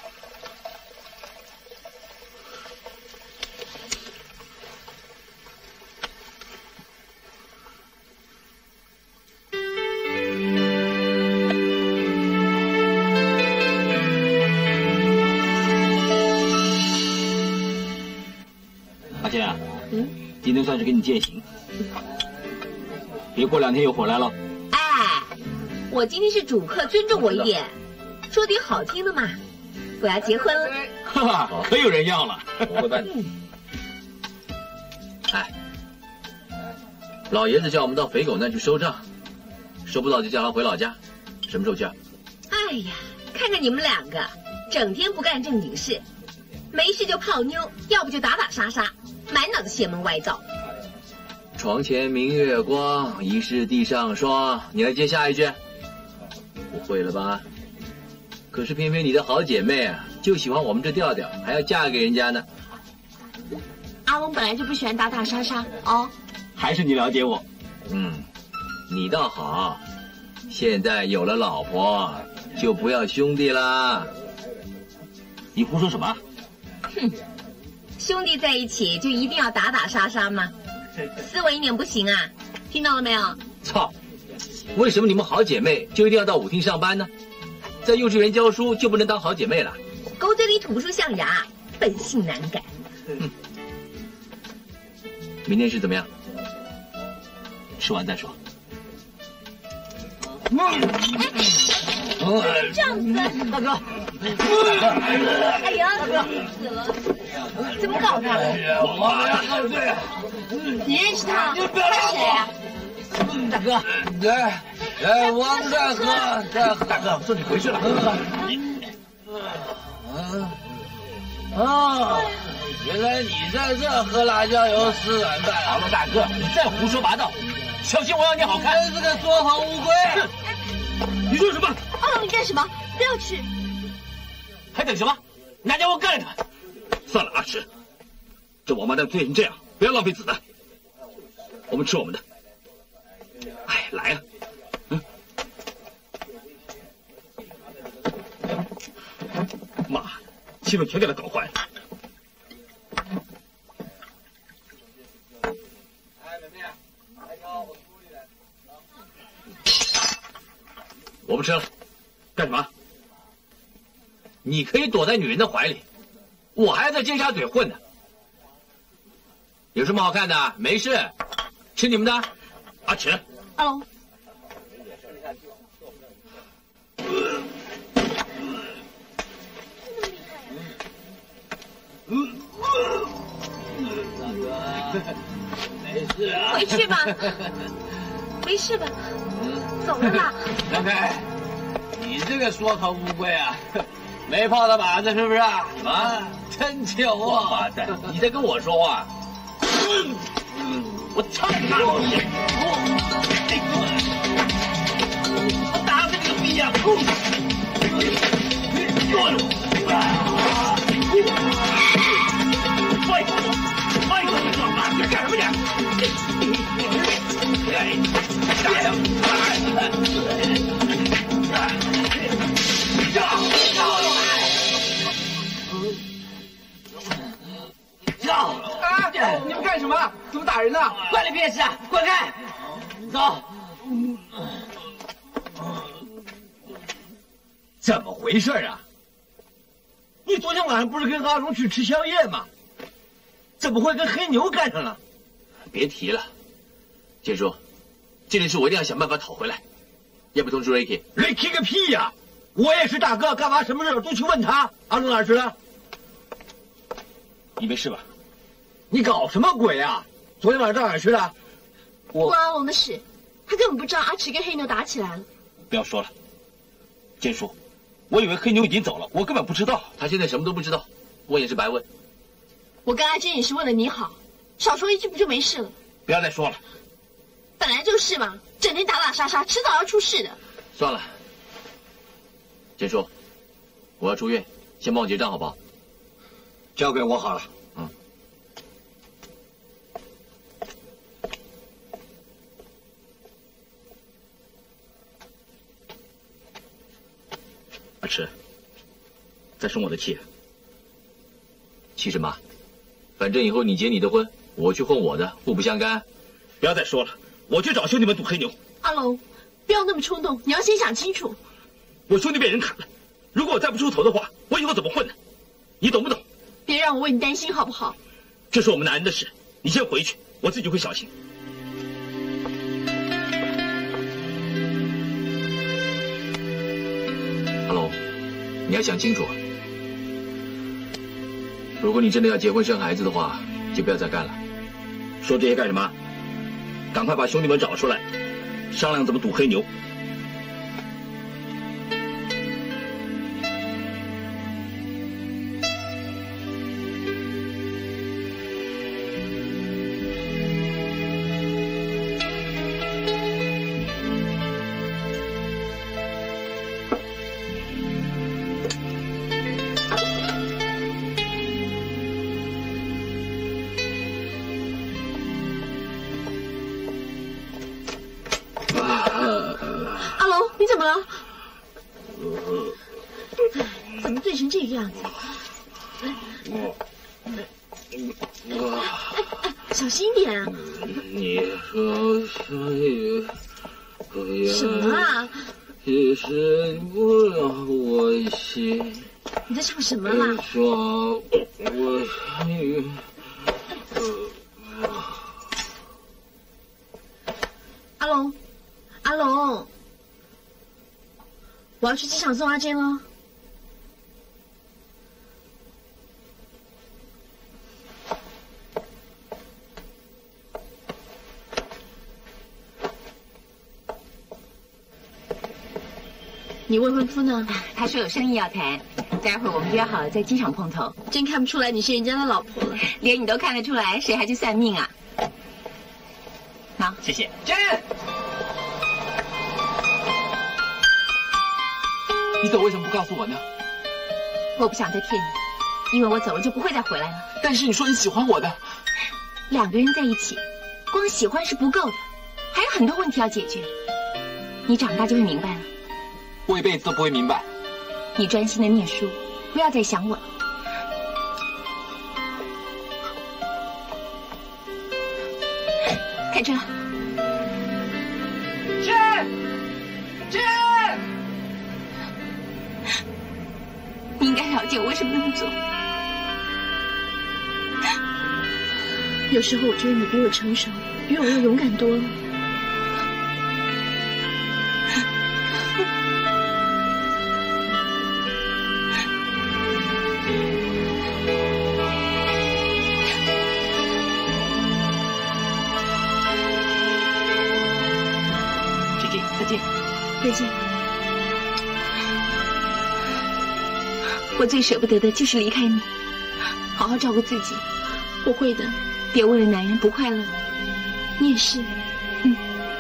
[SPEAKER 7] 阿健啊，嗯，今天算是给你践行，别过两天又回来了。
[SPEAKER 4] 哎，我今天是主客，尊重我一点。说点好听的嘛，我要结婚了。
[SPEAKER 7] 哈哈，可有人要了。
[SPEAKER 10] 我会办的。哎，老爷子叫我们到肥狗那去收账，收不到就叫他回老家。什么时候去啊？
[SPEAKER 4] 哎呀，看看你们两个，整天不干正经事，没事就泡妞，要不就打打杀杀，满脑子邪门歪道。
[SPEAKER 10] 床前明月光，疑是地上霜。你来接下一句。不会了吧？可是偏偏你的好姐妹啊，就喜欢我们这调调，还要嫁给人家呢。
[SPEAKER 4] 阿龙本来就不喜欢打打杀杀哦。
[SPEAKER 7] 还是你了解我。
[SPEAKER 10] 嗯，你倒好，现在有了老婆，就不要兄弟啦。
[SPEAKER 7] 你胡说什么？
[SPEAKER 4] 哼，兄弟在一起就一定要打打杀杀吗？斯文一点不行啊！听到了没有？
[SPEAKER 10] 操！为什么你们好姐妹就一定要到舞厅上班呢？在幼稚园教书就不能当好姐妹了？
[SPEAKER 4] 狗嘴里吐不出象牙，本性难改。
[SPEAKER 10] 嗯，明天是怎么样？
[SPEAKER 7] 吃完再说。
[SPEAKER 4] 哎，这样子，
[SPEAKER 12] 大哥，
[SPEAKER 4] 哎呀，死了！怎么搞的？
[SPEAKER 12] 我要喝醉。
[SPEAKER 4] 你认识他？他谁呀？
[SPEAKER 12] 大哥，来来，我们再喝，再喝。
[SPEAKER 10] 大哥，我送你回去了。
[SPEAKER 12] 哦，原来你在这喝辣椒油吃软饭。
[SPEAKER 10] 好了，大哥，你再胡说八道，小心我让你好看。
[SPEAKER 12] 真是个捉好乌龟。
[SPEAKER 10] 你说什么？
[SPEAKER 4] 阿龙，你干什么？不要去！
[SPEAKER 10] 还等什么？拿家伙干了他！算了，阿池，这王八蛋醉成这样，不要浪费子弹。我们吃我们的。哎，来呀、啊！嗯。妈，气氛全给他搞坏了。我不吃了，干什么？你可以躲在女人的怀里，我还要在尖沙咀混呢。有什么好看的？没事，吃你们的。阿池，
[SPEAKER 4] 阿龙，
[SPEAKER 12] 没事啊，
[SPEAKER 4] 回去吧，没事吧？走了吧？
[SPEAKER 12] 看看，你这个缩头乌龟啊，没泡到马子是不是啊？啊，真糗啊！
[SPEAKER 10] 王八蛋，你在跟我说话？我操你妈！我打死你个逼呀！快快快！撞啊！你干什么
[SPEAKER 3] 跳！啊！你们干什么？怎么打人呢？
[SPEAKER 12] 关你屁事啊！滚开！走。
[SPEAKER 6] 怎么回事啊？你昨天晚上不是跟阿荣去吃宵夜吗？怎么会跟黑牛干上了？
[SPEAKER 10] 别提了，建叔，这件事我一定要想办法讨回来。要不通知 Ricky？Ricky
[SPEAKER 6] 个屁呀！我也是大哥，干嘛什么事都去问他？阿荣哪儿去了？
[SPEAKER 7] 你没事吧？
[SPEAKER 6] 你搞什么鬼啊？昨天晚上到哪儿去了？
[SPEAKER 2] 不关阿龙的事，他根本不知道阿池跟黑牛打起来了。
[SPEAKER 7] 不要说了，建叔，我以为黑牛已经走了，我根本不知道。
[SPEAKER 10] 他现在什么都不知道，问也是白问。
[SPEAKER 2] 我跟阿珍也是为了你好，少说一句不就没事了？
[SPEAKER 7] 不要再说了。
[SPEAKER 2] 本来就是嘛，整天打打杀杀，迟早要出事的。
[SPEAKER 10] 算了，建叔，我要出院，先帮我结账好不好？
[SPEAKER 6] 交给我好了。
[SPEAKER 10] 嗯，
[SPEAKER 1] 吃，再生我的气。
[SPEAKER 10] 气什么？反正以后你结你的婚，我去混我的，互不相干。
[SPEAKER 1] 不要再说了，我去找兄弟们赌黑牛。
[SPEAKER 2] 阿龙，不要那么冲动，你要先想清楚。
[SPEAKER 1] 我兄弟被人砍了，如果我再不出头的话，我以后怎么混呢？你懂不懂？
[SPEAKER 2] 别让我为你担心，好不好？
[SPEAKER 1] 这是我们男人的事，你先回去，我自己会小心。
[SPEAKER 10] 阿龙，你要想清楚，如果你真的要结婚生孩子的话，就不要再干了。
[SPEAKER 1] 说这些干什么？赶快把兄弟们找出来，商量怎么赌黑牛。
[SPEAKER 2] 怎么醉成这个样子？小心点啊！
[SPEAKER 10] 你说所以，
[SPEAKER 2] 什么啊？
[SPEAKER 10] 其实不让我信。
[SPEAKER 2] 你在唱什么啦？
[SPEAKER 10] 说我
[SPEAKER 2] 阿龙，阿龙，我要去机场送阿珍了。你未婚夫呢？
[SPEAKER 4] 他说有生意要谈，待会儿我们约好了在机场碰头。
[SPEAKER 2] 真看不出来你是人家的老婆了，
[SPEAKER 4] 连你都看得出来，谁还去算命啊？好，
[SPEAKER 12] 谢谢。
[SPEAKER 1] 珍，
[SPEAKER 9] 你走为什么不告诉我呢？
[SPEAKER 4] 我不想再骗你，因为我走了就不会再回来了。
[SPEAKER 9] 但是你说你喜欢我的，
[SPEAKER 4] 两个人在一起，光喜欢是不够的，还有很多问题要解决。你长大就会明白了。
[SPEAKER 9] 我一辈子都不会明白。
[SPEAKER 4] 你专心的念书，不要再想我了。开车。
[SPEAKER 3] 珍，珍，
[SPEAKER 4] 你应该了解我为什么那么做。
[SPEAKER 2] 有时候我觉得你比我成熟，比我又勇敢多了。
[SPEAKER 4] 再见，
[SPEAKER 2] 再见。
[SPEAKER 4] 我最舍不得的就是离开你，好好照顾自己。
[SPEAKER 2] 我会的，
[SPEAKER 4] 别为了男人不快乐。
[SPEAKER 2] 你也是。
[SPEAKER 4] 嗯，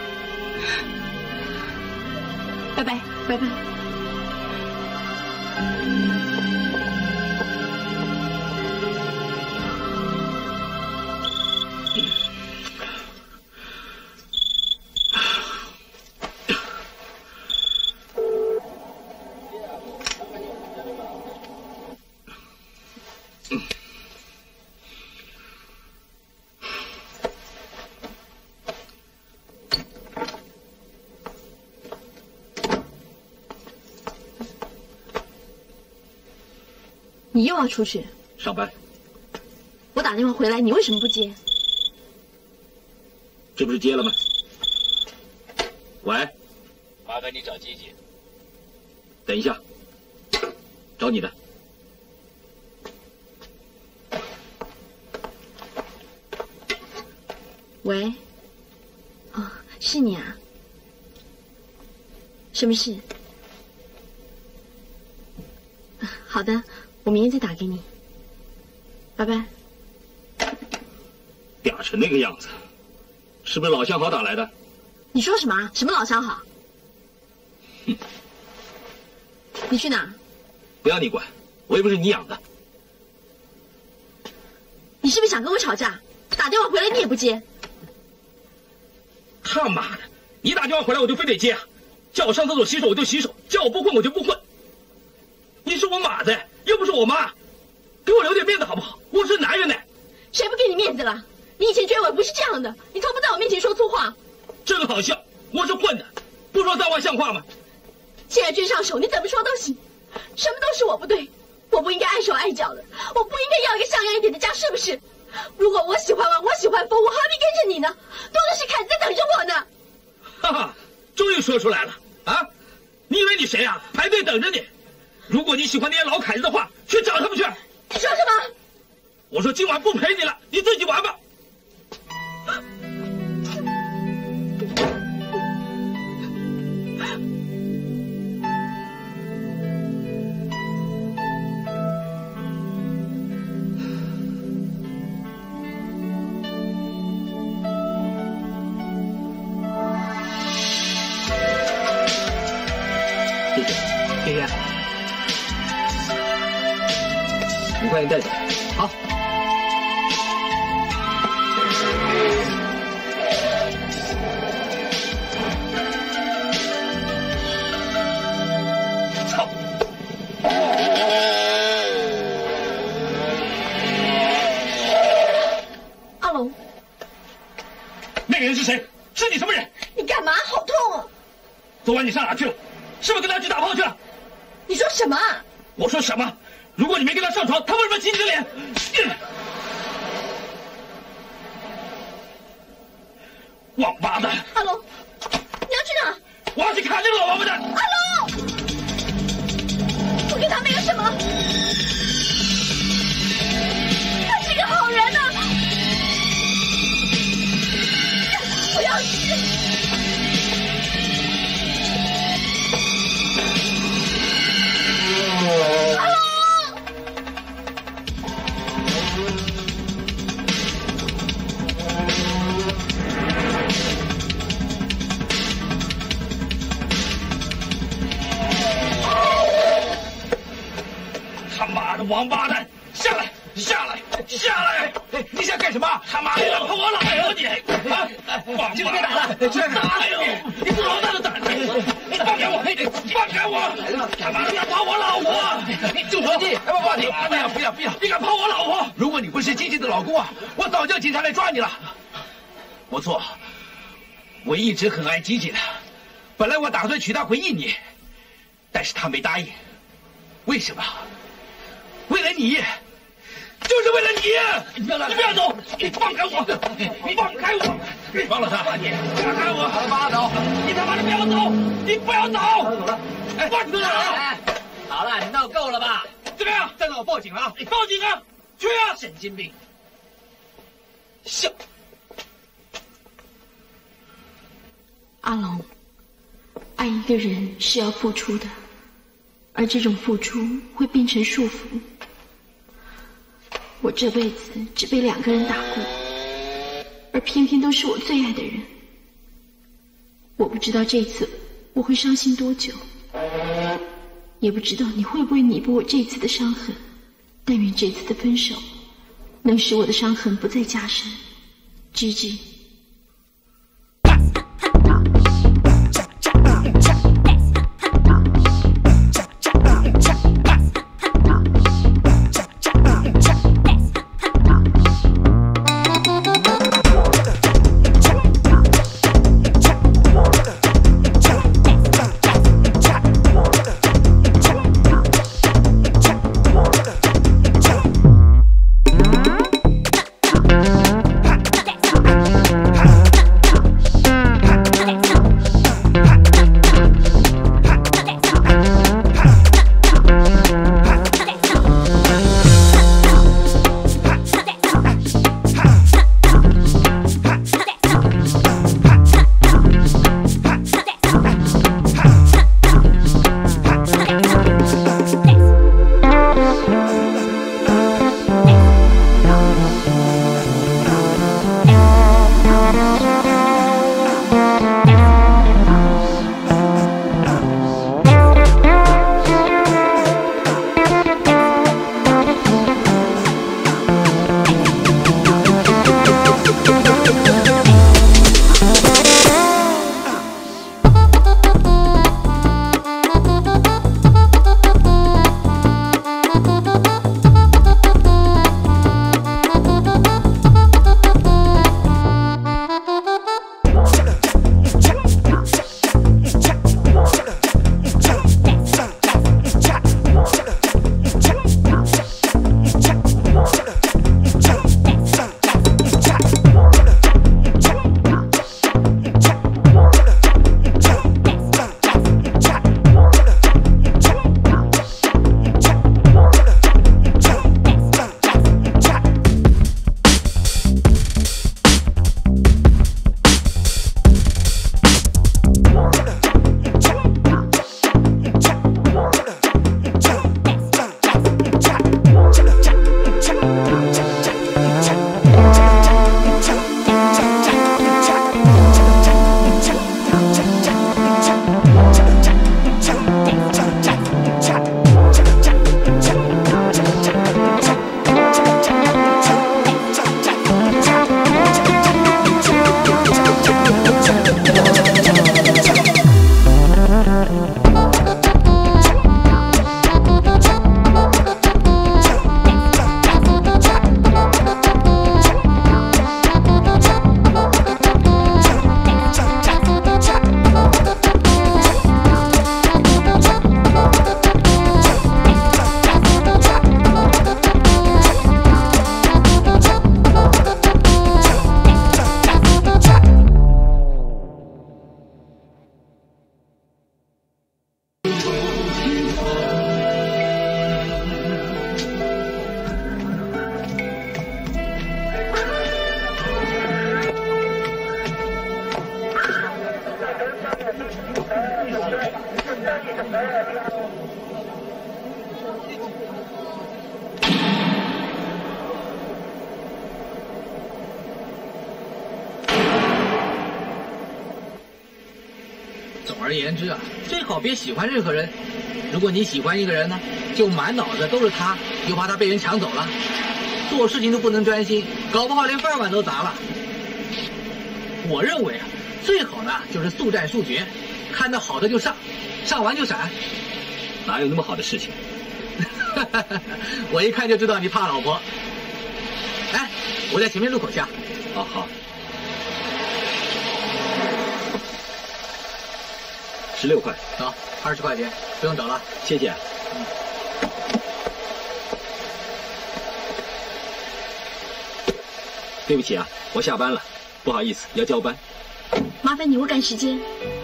[SPEAKER 4] 拜拜，
[SPEAKER 2] 拜拜。你又要出去
[SPEAKER 1] 上班？
[SPEAKER 2] 我打电话回来，你为什么不接？
[SPEAKER 1] 这不是接了吗？喂，
[SPEAKER 12] 麻烦你找吉吉。
[SPEAKER 1] 等一下，找你的。
[SPEAKER 2] 喂，哦，是你啊？什么事？好的。我明天再打给你，拜拜。
[SPEAKER 1] 嗲成那个样子，是不是老相好打来的？
[SPEAKER 2] 你说什么？什么老相好？
[SPEAKER 1] 哼！
[SPEAKER 2] 你去哪？
[SPEAKER 1] 不要你管，我又不是你养的。
[SPEAKER 2] 你是不是想跟我吵架？打电话回来你也不接。
[SPEAKER 1] 他妈的！你打电话回来我就非得接啊！叫我上厕所洗手我就洗手，叫我不混我就不混。
[SPEAKER 11] 我马子，又不是我妈，给我留点面子好不好？我是男人呢。
[SPEAKER 2] 谁不给你面子了？你以前追我不是这样的，你从不在我面前说粗话。
[SPEAKER 11] 真好笑，我是混的，不说脏话像话吗？
[SPEAKER 2] 现在追上手，你怎么说都行，什么都是我不对，我不应该碍手碍脚的，我不应该要一个像样一点的家，是不是？如果我喜欢玩，我喜欢疯，我何必跟着你呢？多的是凯子在等着我呢。
[SPEAKER 11] 哈哈，终于说出来了啊！你以为你谁啊？排队等着你。如果你喜欢那些老凯子的话，去找他们去。
[SPEAKER 2] 你说什么？
[SPEAKER 11] 我说今晚不陪你了，你自己玩吧。
[SPEAKER 1] 谢谢，谢谢。你快点带走。好。
[SPEAKER 11] 操！
[SPEAKER 2] 阿龙，
[SPEAKER 11] 那个人是谁？是你什么人？
[SPEAKER 2] 你干嘛？好痛啊！
[SPEAKER 11] 昨晚你上哪去了？是不是跟他去打炮去了？
[SPEAKER 2] 你说什么？
[SPEAKER 11] 我说什么？如果你没跟他上床，他为什么亲你的脸？王八蛋！
[SPEAKER 2] 阿龙，你要去哪？
[SPEAKER 11] 我要去砍那个老王八蛋！
[SPEAKER 2] 阿龙，我跟他没有什么，他是个好人呐、啊！不要去！阿龙！
[SPEAKER 11] 他妈的王八蛋！下来，下来，下来！
[SPEAKER 3] 你想干什么？
[SPEAKER 11] 他妈的，老婆我老婆你！啊！王八蛋！打了！打你！你不老大的胆子！放开我！放开我！他妈的，要跑我老婆！
[SPEAKER 3] 住手！不不，你不要不要不要！
[SPEAKER 11] 你敢跑我老婆？
[SPEAKER 3] 如果你不是金金的老公啊，我早叫警察来抓你了。不错，我一直很爱吉吉的，本来我打算娶她回应你，但是她没答应。为什么？为了你，就是为了你！你不要，你不要走！你放开我！你放开我！放了他！你放开我！他妈走！你他妈的不要走！你不要走！走了！哎，放你走！
[SPEAKER 12] 哎，好了，你闹够了吧？
[SPEAKER 3] 怎么样？再让我报警了啊！报警啊！去啊！
[SPEAKER 12] 神经病！
[SPEAKER 3] 笑。
[SPEAKER 2] 阿龙，爱一个人是要付出的，而这种付出会变成束缚。我这辈子只被两个人打过，而偏偏都是我最爱的人。我不知道这次我会伤心多久，也不知道你会不会弥补我这次的伤痕。但愿这次的分手能使我的伤痕不再加深。芝芝。
[SPEAKER 10] 而言之啊，最好别喜欢任何人。如果你喜欢一个人呢，就满脑子都是他，又怕他被人抢走了，做事情都不能专心，搞不好连饭碗都砸了。我认为啊，最好呢就是速战速决，看到好的就上，上完就闪。
[SPEAKER 8] 哪有那么好的事情？
[SPEAKER 10] 我一看就知道你怕老婆。哎，我在前面路口下。
[SPEAKER 8] 哦，好。十六块。
[SPEAKER 10] 走，二十块钱，不用找了。
[SPEAKER 8] 谢谢。
[SPEAKER 10] 嗯。
[SPEAKER 8] 对不起啊，我下班了，不好意思，要交班。
[SPEAKER 2] 麻烦你，我赶时间。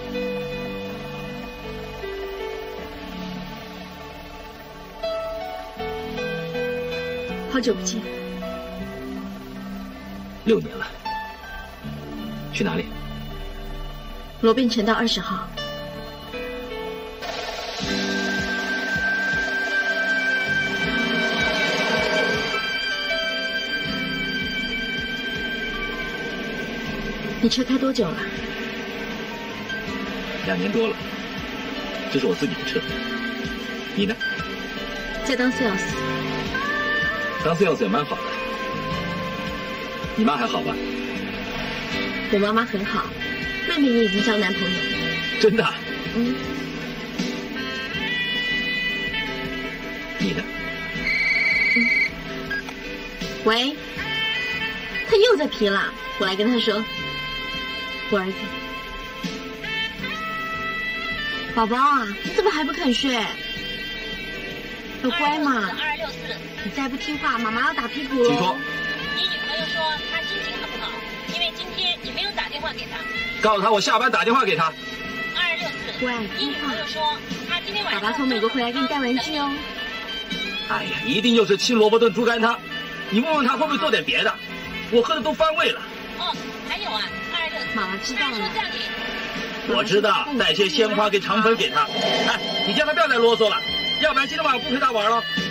[SPEAKER 2] 好久不见。
[SPEAKER 8] 六年了。去哪里？
[SPEAKER 2] 罗宾城道二十号。你车开多久了？
[SPEAKER 8] 两年多了。这是我自己的车。你呢？
[SPEAKER 2] 在当 sales。
[SPEAKER 8] 当 sales 也蛮好的。你妈还好吧？
[SPEAKER 2] 我妈妈很好，妹妹也已经交男朋友。
[SPEAKER 8] 真的？
[SPEAKER 2] 嗯。
[SPEAKER 8] 你呢？
[SPEAKER 2] 嗯。喂，他又在皮了，我来跟他说。我儿子，宝宝啊，你怎么还不肯睡？要乖嘛！你再不听话，妈妈要打屁股喽。
[SPEAKER 8] 请说。
[SPEAKER 13] 你女朋友说她心情很不好，因为今天你没有打电话给她。
[SPEAKER 8] 告诉她我下班打电话给她。
[SPEAKER 13] 二二六四。
[SPEAKER 2] 乖，
[SPEAKER 13] 你女朋友说她今天晚上。
[SPEAKER 2] 爸爸从美国回来给你带玩具哦。
[SPEAKER 8] 哎呀，一定又是青萝卜炖猪肝汤。你问问她会不会做点别的？我喝的都翻胃了。
[SPEAKER 13] 哦，还有啊。
[SPEAKER 2] 妈妈知道了。
[SPEAKER 8] 我知道，带些鲜花跟肠粉给他。哎，你叫他不要再啰嗦了，要不然今天晚上不陪他玩了。